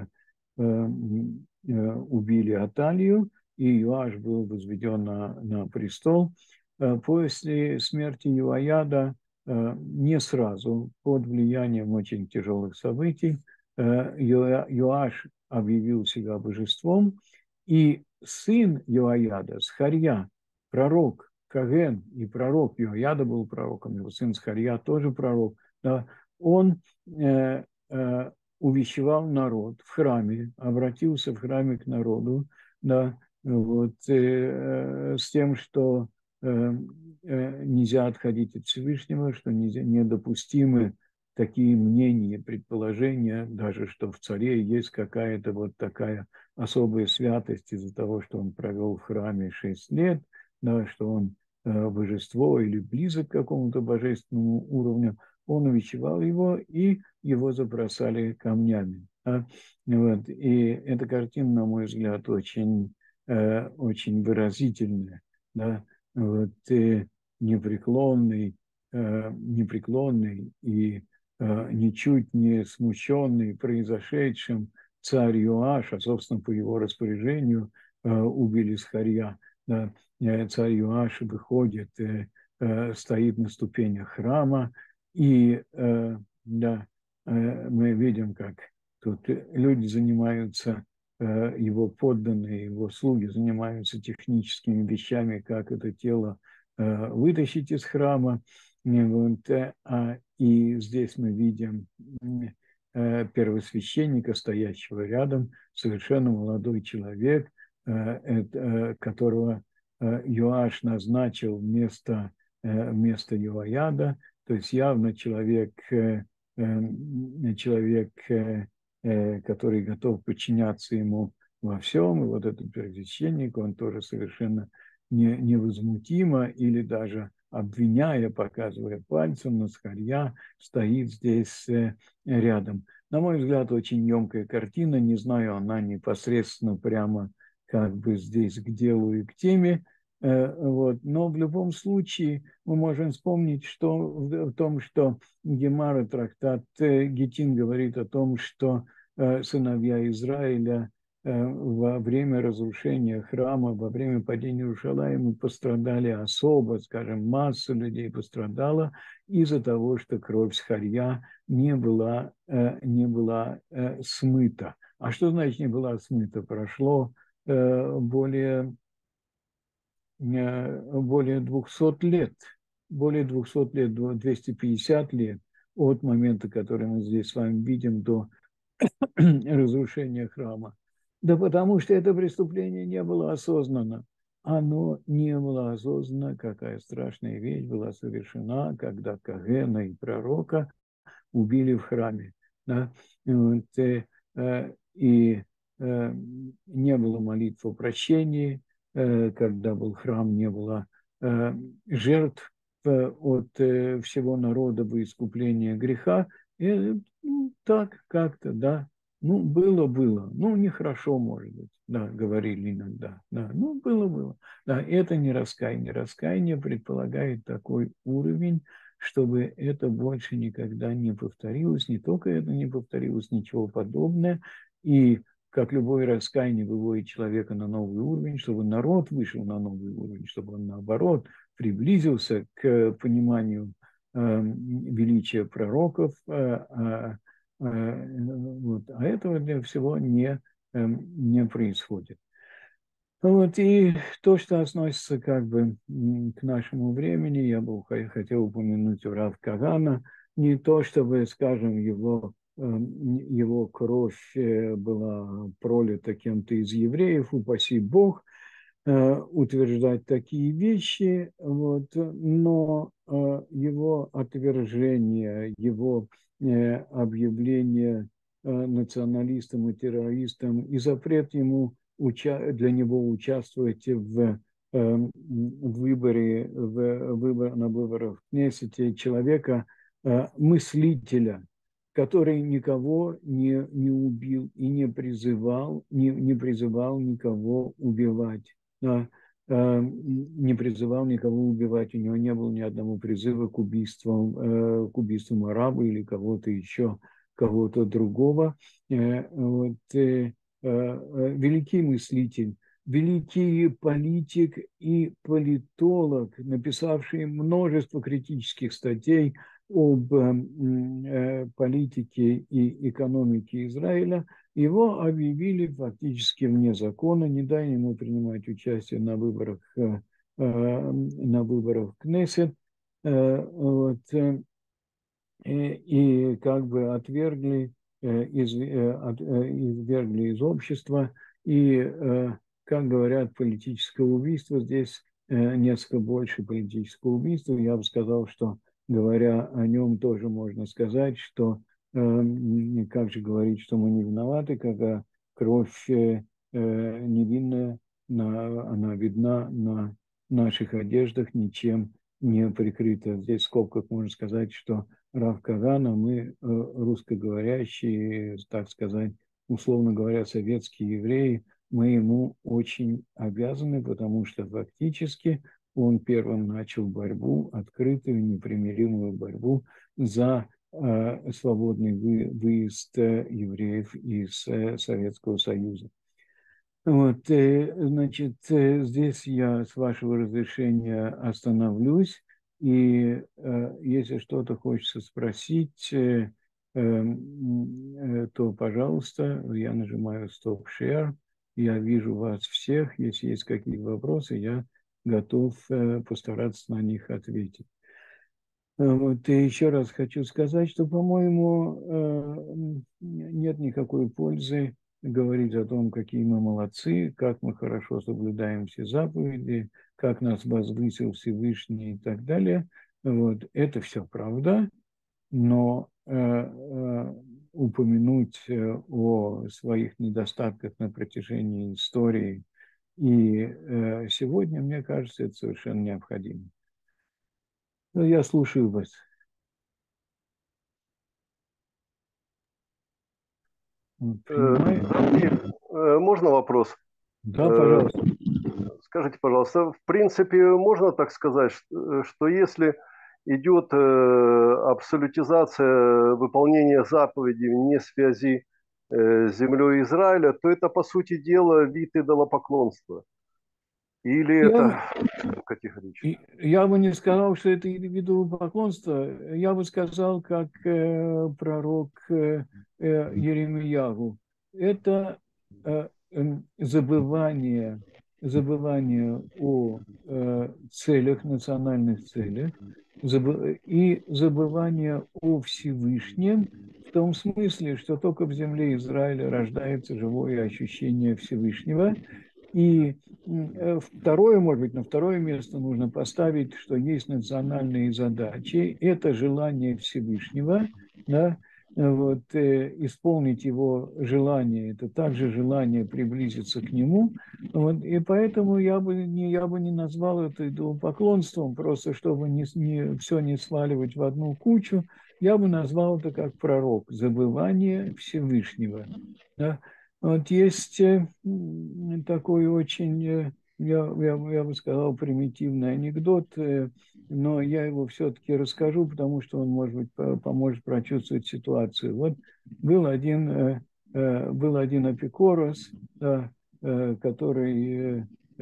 убили Аталию, и Йоаш был возведен на престол. После смерти Иояда не сразу, под влиянием очень тяжелых событий, Йоаш объявил себя божеством, и сын Йоаяда, Схарья, пророк, Каген и пророк, Йоаяда был пророком, его сын Схарья тоже пророк, да, он увещевал народ в храме, обратился в храме к народу, да, вот, с тем, что нельзя отходить от Всевышнего, что недопустимы такие мнения, предположения, даже что в царе есть какая-то вот такая особая святость из-за того, что он провел в храме 6 лет, да, что он божество или близок к какому-то божественному уровню. Он увещевал его, и его забросали камнями. Да? Вот. И эта картина, на мой взгляд, очень выразительная. Да? Вот. Непреклонный, непреклонный и ничуть не смущенный произошедшим царь Йоаш, а, собственно, по его распоряжению убили Схарья. Да? Царь Йоаш выходит, стоит на ступенях храма, и да, мы видим, как тут люди занимаются, его подданные, его слуги занимаются техническими вещами, как это тело вытащить из храма. Вот, и здесь мы видим первосвященника, стоящего рядом, совершенно молодой человек, которого Йоаш назначил вместо Йоаяда, то есть явно человек, который готов подчиняться ему во всем, и вот этот первосвященник, он тоже совершенно невозмутимо или даже обвиняя, показывая пальцем на Схарья, стоит здесь рядом. На мой взгляд, очень емкая картина, не знаю, она непосредственно прямо как бы здесь к делу и к теме, вот. Но в любом случае мы можем вспомнить, что в том, что Гемара, трактат Гитин говорит о том, что сыновья Израиля во время разрушения храма, во время падения Иерусалима пострадали особо, скажем, масса людей пострадала из-за того, что кровь Схарья не была смыта. А что значит не была смыта? Прошло более 200 лет, 250 лет от момента, который мы здесь с вами видим, до разрушения храма. Да потому что это преступление не было осознанно. Оно не было осознанно, какая страшная вещь была совершена, когда Кагена и пророка убили в храме. Да? Вот, и не было молитв о прощении, когда был храм, не было жертв от всего народа во искупление греха. И, так как-то, да. Было. Нехорошо, может быть, да, говорили иногда. Да, было. Да, это не раскаяние. Раскаяние предполагает такой уровень, чтобы это больше никогда не повторилось. Не только это не повторилось, ничего подобного. И как любое раскаяние выводит человека на новый уровень, чтобы народ вышел на новый уровень, чтобы он, наоборот, приблизился к пониманию величия пророков, вот. А этого для всего не происходит. Вот. И то, что относится как бы к нашему времени, я бы хотел упомянуть Рав Кагана, не то чтобы, скажем, его кровь была пролита кем-то из евреев, упаси Бог, утверждать такие вещи, вот, но его отвержение, его объявление националистом и террористом и запрет ему для него участвовать в на выборах в Кнессете человека, мыслителя, который никого не убил и не призывал никого убивать. Да, не призывал никого убивать, у него не было ни одного призыва к убийству араба или кого-то еще, кого-то другого. Вот, великий мыслитель, великий политик и политолог, написавший множество критических статей об политике и экономике Израиля, его объявили фактически вне закона, не дали ему принимать участие на выборах в Кнессет, вот, и как бы извергли из общества. И, как говорят, политическое убийство здесь несколько больше политического убийства. Я бы сказал, что, говоря о нем, тоже можно сказать, что как же говорить, что мы не виноваты, когда кровь невинная, она видна на наших одеждах, ничем не прикрыта. Здесь в скобках можно сказать, что Рав Кагана, мы русскоговорящие, так сказать, условно говоря, советские евреи, мы ему очень обязаны, потому что фактически он первым начал борьбу, открытую, непримиримую борьбу за свободный выезд евреев из Советского Союза. Вот, значит, здесь я, с вашего разрешения, остановлюсь. И если что-то хочется спросить, то, пожалуйста, я нажимаю Stop Share. Я вижу вас всех. Если есть какие-то вопросы, я готов постараться на них ответить. Вот, и еще раз хочу сказать, что, по-моему, нет никакой пользы говорить о том, какие мы молодцы, как мы хорошо соблюдаем все заповеди, как нас возвысил Всевышний и так далее. Вот, это все правда, но упомянуть о своих недостатках на протяжении истории и сегодня, мне кажется, это совершенно необходимо. Ну, я слушаю вас. Понимаю? Можно вопрос? Да, пожалуйста. Скажите, пожалуйста, в принципе, можно так сказать, что если идет абсолютизация выполнения заповедей вне связи с землей Израиля, то это, по сути дела, вид идолопоклонства? Или Я, это категорично? я бы не сказал, что это идолопоклонство. Я бы сказал, как пророк Еремиягу. Это забывание о целях, национальных целях, и забывание о Всевышнем в том смысле, что только в земле Израиля рождается живое ощущение Всевышнего. И второе, может быть, на второе место нужно поставить, что есть национальные задачи. Это желание Всевышнего, да, вот, исполнить его желание, это также желание приблизиться к нему. Вот, и поэтому я бы не назвал это идолопоклонством, просто чтобы все не сваливать в одну кучу. Я бы назвал это как пророк, забывание Всевышнего. Да. Вот есть такой очень, я бы сказал, примитивный анекдот, но я его все-таки расскажу, потому что он, может быть, поможет прочувствовать ситуацию. Вот был один, был один апикорос, да, который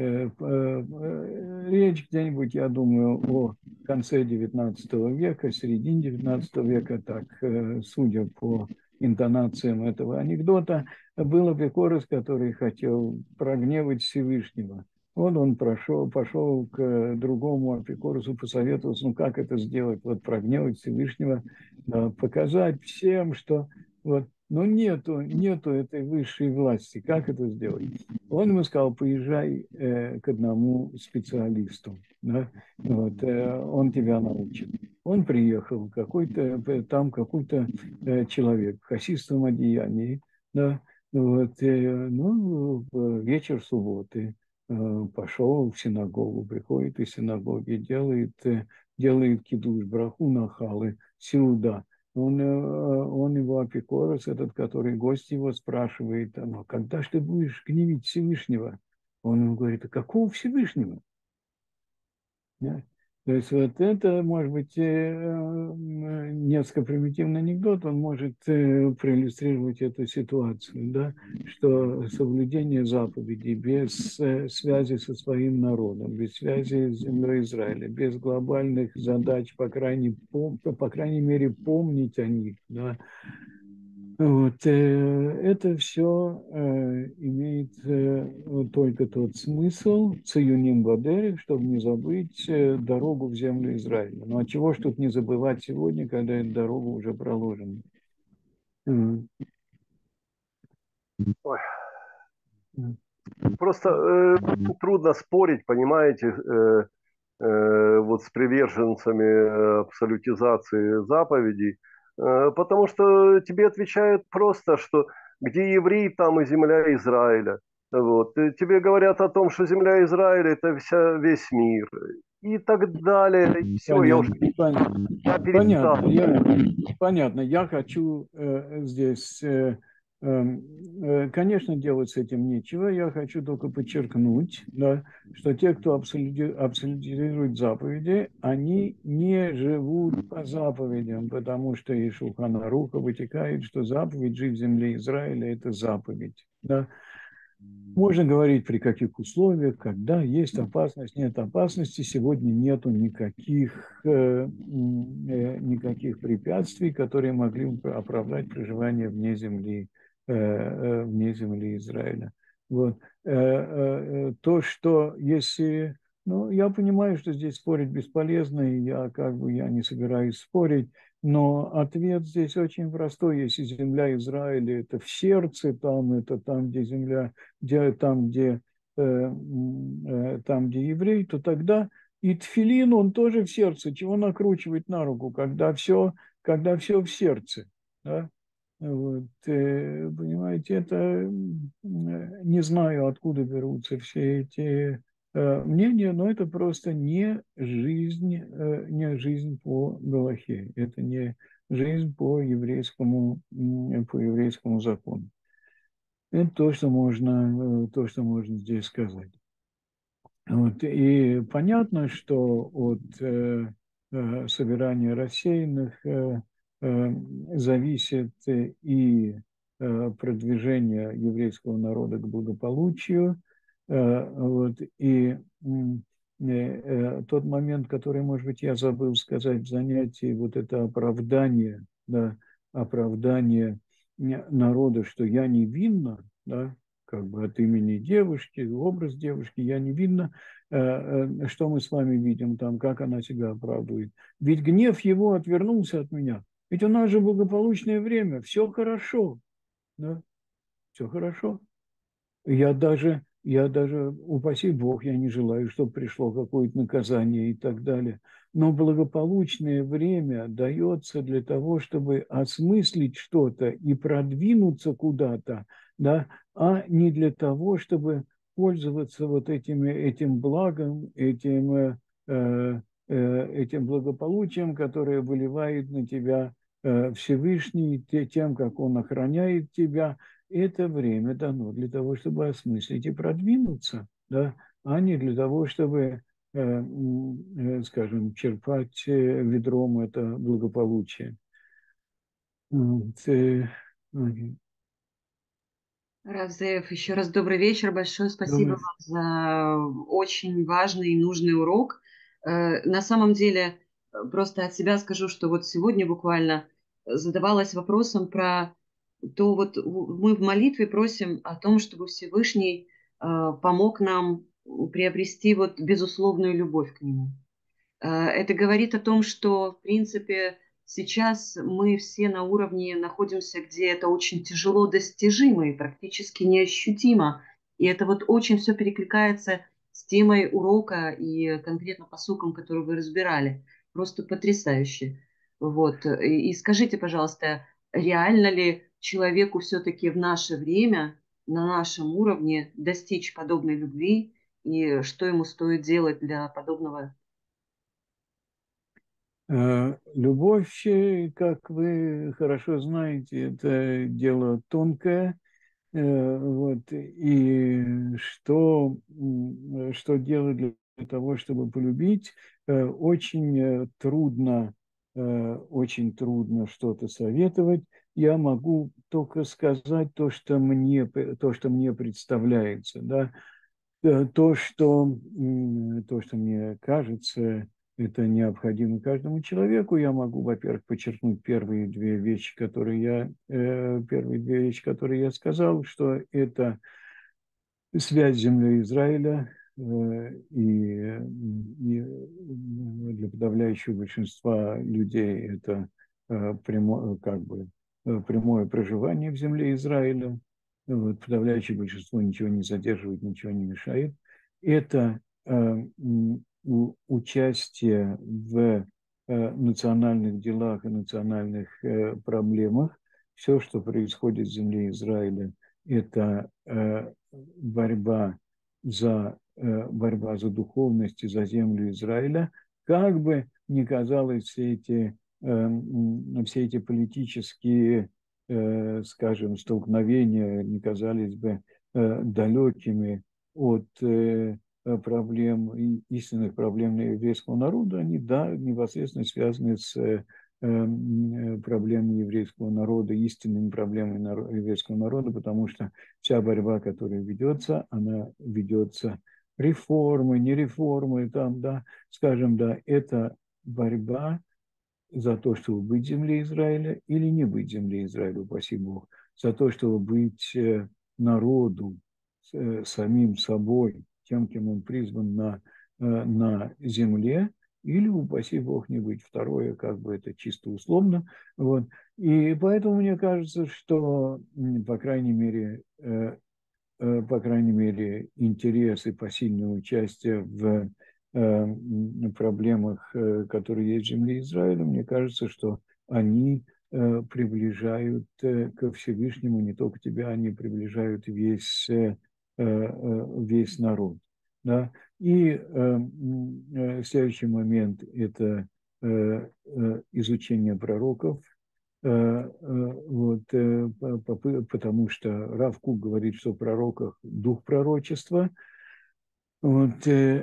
речь где-нибудь, я думаю, о конце XIX века, середине XIX века, так, судя по интонациям этого анекдота, был апикорос, который хотел прогневать Всевышнего. Вот он пошел к другому апикоросу, посоветовался, ну как это сделать, вот прогневать Всевышнего, показать всем, что вот, но нету этой высшей власти, как это сделать? Он ему сказал, поезжай к одному специалисту, да? Вот, он тебя научит. Он приехал, там какой-то человек в хасидском одеянии, да, вот, ну, вечер субботы пошел в синагогу, приходит из синагоги, делает кидуш, браху нахалы, сеуда. Он его апикорос, этот, который гость его спрашивает, ну, когда же ты будешь гневить Всевышнего? Он ему говорит, а какого Всевышнего? Да. То есть вот это, может быть, несколько примитивный анекдот, он может проиллюстрировать эту ситуацию, да, что соблюдение заповедей без связи со своим народом, без связи с землей Израиля, без глобальных задач, по крайней мере, помнить о них, да, вот, это все имеет только тот смысл, цаюним бадерих, чтобы не забыть дорогу в землю Израиля. Ну, а чего ж тут не забывать сегодня, когда эта дорога уже проложена? Мгм. Ой, просто трудно спорить, понимаете, вот с приверженцами абсолютизации заповедей, потому что тебе отвечают просто, что где еврей, там и земля Израиля. Вот. И тебе говорят о том, что земля Израиля – это весь мир. И так далее. И все, я уже Понятно, понятно. я Понятно, перестал. понятно. Я хочу здесь, конечно, делать с этим нечего. Я хочу только подчеркнуть, да, что те, кто абсолютизирует заповеди, они не живут по заповедям, потому что из Шулхан Аруха вытекает, что заповедь «Жить в земле Израиля» – это заповедь. Да. Можно говорить, при каких условиях, когда есть опасность, нет опасности. Сегодня нету никаких препятствий, которые могли бы оправдать проживание вне земли Израиля. Вот. То, что если Ну, я понимаю, что здесь спорить бесполезно, и я не собираюсь спорить, но ответ здесь очень простой. Если земля Израиля – это в сердце, там, это там, где земля, там, где еврей, то тогда и тфилин, он тоже в сердце. Чего накручивать на руку, когда все в сердце, да? Вот, понимаете, не знаю, откуда берутся все эти мнения, но это просто не жизнь по Галахе, это не жизнь по еврейскому закону. Это то, что можно здесь сказать. Вот. И понятно, что от собирания рассеянных зависит и продвижение еврейского народа к благополучию. Вот. И тот момент, который, может быть, я забыл сказать в занятии, вот это оправдание, да, оправдание народа, что я невинна, да, как бы от имени девушки, образ девушки, я невинна, что мы с вами видим там, как она себя оправдывает. Ведь гнев его отвернулся от меня. Ведь у нас же благополучное время, все хорошо, да, все хорошо. Я даже, упаси Бог, я не желаю, чтобы пришло какое-то наказание и так далее. Но благополучное время дается для того, чтобы осмыслить что-то и продвинуться куда-то, да, а не для того, чтобы пользоваться этим благом, этим благополучием, которое выливает на тебя Всевышний, тем, как Он охраняет тебя. Это время дано для того, чтобы осмыслить и продвинуться, да, а не для того, чтобы, скажем, черпать ведром это благополучие. Вот, Равзеев, еще раз добрый вечер. Большое спасибо давай. вам за очень важный и нужный урок. На самом деле, просто от себя скажу, что вот сегодня буквально задавалась вопросом про то, вот мы в молитве просим о том, чтобы Всевышний помог нам приобрести вот безусловную любовь к Нему. Это говорит о том, что, в принципе, сейчас мы все на уровне находимся, где это очень тяжело достижимо и практически неощутимо. И это вот очень все перекликается с темой урока и конкретно посуком, который вы разбирали. Просто потрясающе. Вот. И скажите, пожалуйста, реально ли человеку все-таки в наше время, на нашем уровне достичь подобной любви, и что ему стоит делать для подобного? Любовь, как вы хорошо знаете, это дело тонкое. Вот. И что делать для того, чтобы полюбить? Очень трудно что-то советовать. Я могу только сказать то, что мне представляется, да. То, что мне кажется, это необходимо каждому человеку. Я могу, во-первых, подчеркнуть первые две вещи, которые я сказал, что это связь с землей Израиля, и для подавляющего большинства людей это прямое проживание в земле Израиля. Вот, подавляющее большинство ничего не задерживает, ничего не мешает. Это участие в национальных делах и национальных проблемах. Все, что происходит в земле Израиля, это борьба за духовность и за землю Израиля, как бы ни казалось все эти политические, скажем, столкновения не казались бы далекими от истинных проблем еврейского народа, они, да, непосредственно связаны с проблемами еврейского народа, истинными проблемами еврейского народа, потому что вся борьба, которая ведется, она ведется реформы, не реформы, там, да, скажем, да, это борьба за то, чтобы быть в земле Израиля или не быть в земле Израиля, упаси Бог, за то, чтобы быть народу, самим собой, тем, кем он призван на земле, или, упаси Бог, не быть второе, как бы это чисто условно. Вот. И поэтому мне кажется, что, по крайней мере, интерес и посильное участие в проблемах, которые есть в земле Израиля, мне кажется, что они приближают ко Всевышнему не только тебя, они приближают весь народ. Да? И следующий момент – это изучение пророков, вот, потому что Рав Кук говорит, что в пророках дух пророчества. Вот,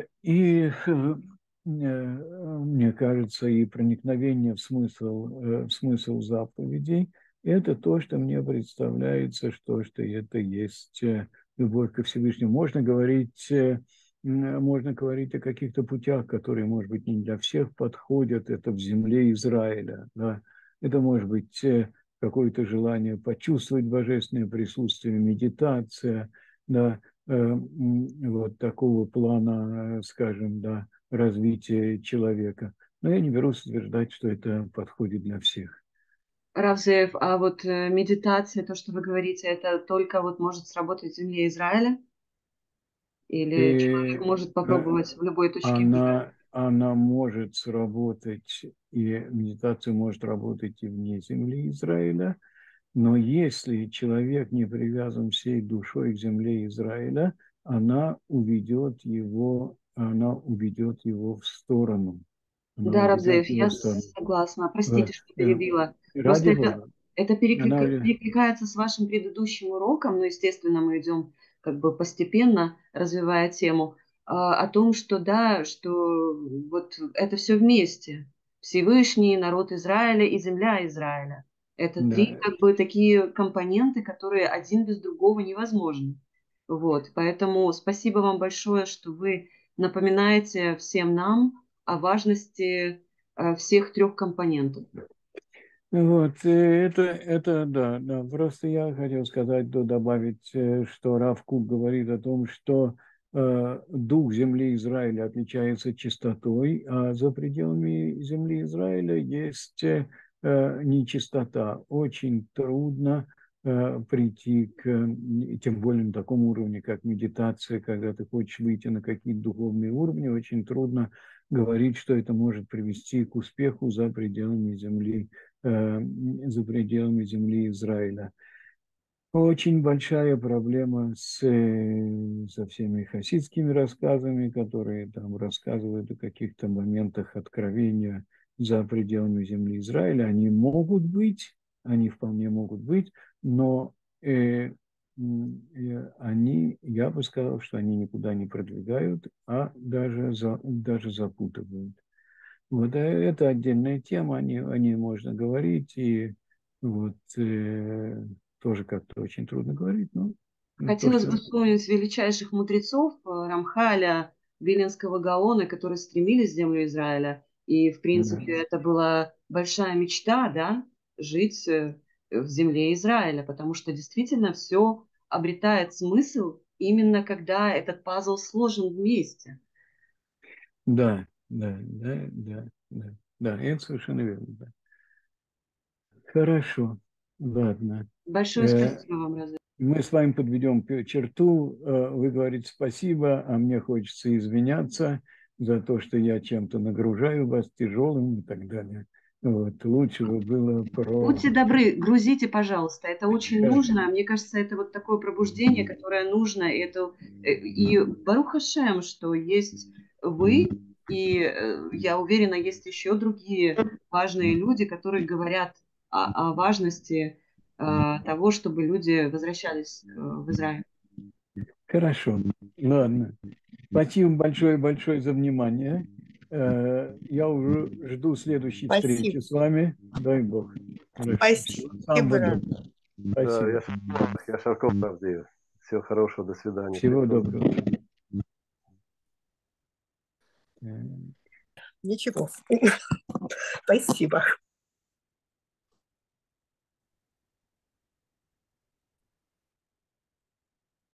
мне кажется, и проникновение в смысл заповедей – это то, что мне представляется, что это есть любовь ко Всевышнему. Можно говорить о каких-то путях, которые, может быть, не для всех подходят. Это в земле Израиля, да. Это может быть какое-то желание почувствовать божественное присутствие, медитация, да, вот такого плана, скажем, да, развития человека. Но я не берусь утверждать, что это подходит для всех. Равзеев, а вот медитация, то, что вы говорите, это только вот может сработать в земле Израиля? Или человек И может попробовать в любой точке мира? она может сработать, и медитация может работать и вне земли Израиля, но если человек не привязан всей душой к земле Израиля, она уведет его в сторону. Она Да, уведет Равзеев, его я в сторону. согласна. Простите, что Э, перебила. Ради Просто Бога. это Она, перекликается с вашим предыдущим уроком, но, естественно, мы идем как бы постепенно, развивая тему, о том, что да, что вот это все вместе. Всевышний, народ Израиля и земля Израиля. Это три да, как бы такие компоненты, которые один без другого невозможны. Вот, поэтому спасибо вам большое, что вы напоминаете всем нам о важности всех трех компонентов. вот, да, да, просто я хотел сказать, добавить, что Рав Кук говорит о том, что дух земли Израиля отличается чистотой, а за пределами земли Израиля есть нечистота. Очень трудно прийти тем более на таком уровне, как медитация, когда ты хочешь выйти на какие-то духовные уровни, очень трудно говорить, что это может привести к успеху за пределами земли Израиля. Очень большая проблема со всеми хасидскими рассказами, которые там рассказывают о каких-то моментах откровения за пределами земли Израиля. Они вполне могут быть, но я бы сказал, что они никуда не продвигают, а даже запутывают. Вот это отдельная тема, о ней можно говорить, и вот тоже как-то очень трудно говорить, но то, Хотелось бы что... вспомнить величайших мудрецов Рамхаля, Виленского Гаона, которые стремились в землю Израиля. И, в принципе, это была большая мечта, да, жить в земле Израиля, потому что действительно все обретает смысл именно когда этот пазл сложен вместе. Да, да, да, да, да, да, это совершенно верно, да. Хорошо, ладно. Большое Э, спасибо вам, Роза. Мы с вами подведем черту. Вы говорите спасибо, а мне хочется извиняться за то, что я чем-то нагружаю вас тяжелым и так далее. Вот. Лучше бы было Будьте добры, грузите, пожалуйста. Это очень Хорошо. нужно. Мне кажется, это вот такое пробуждение, которое нужно. И Барух Хашем, что есть вы, и я уверена, есть еще другие важные люди, которые говорят о важности того, чтобы люди возвращались в Израиль. Хорошо. Ладно. Спасибо большое-большое за внимание. Я уже жду следующей встречи Спасибо. с вами. Дай Бог. Хорошо. Всего самого Спасибо, Рам. доброго. Да, Спасибо. я Шарков Авдеев. Всего хорошего, до свидания. Всего доброго. Ничего. Спасибо.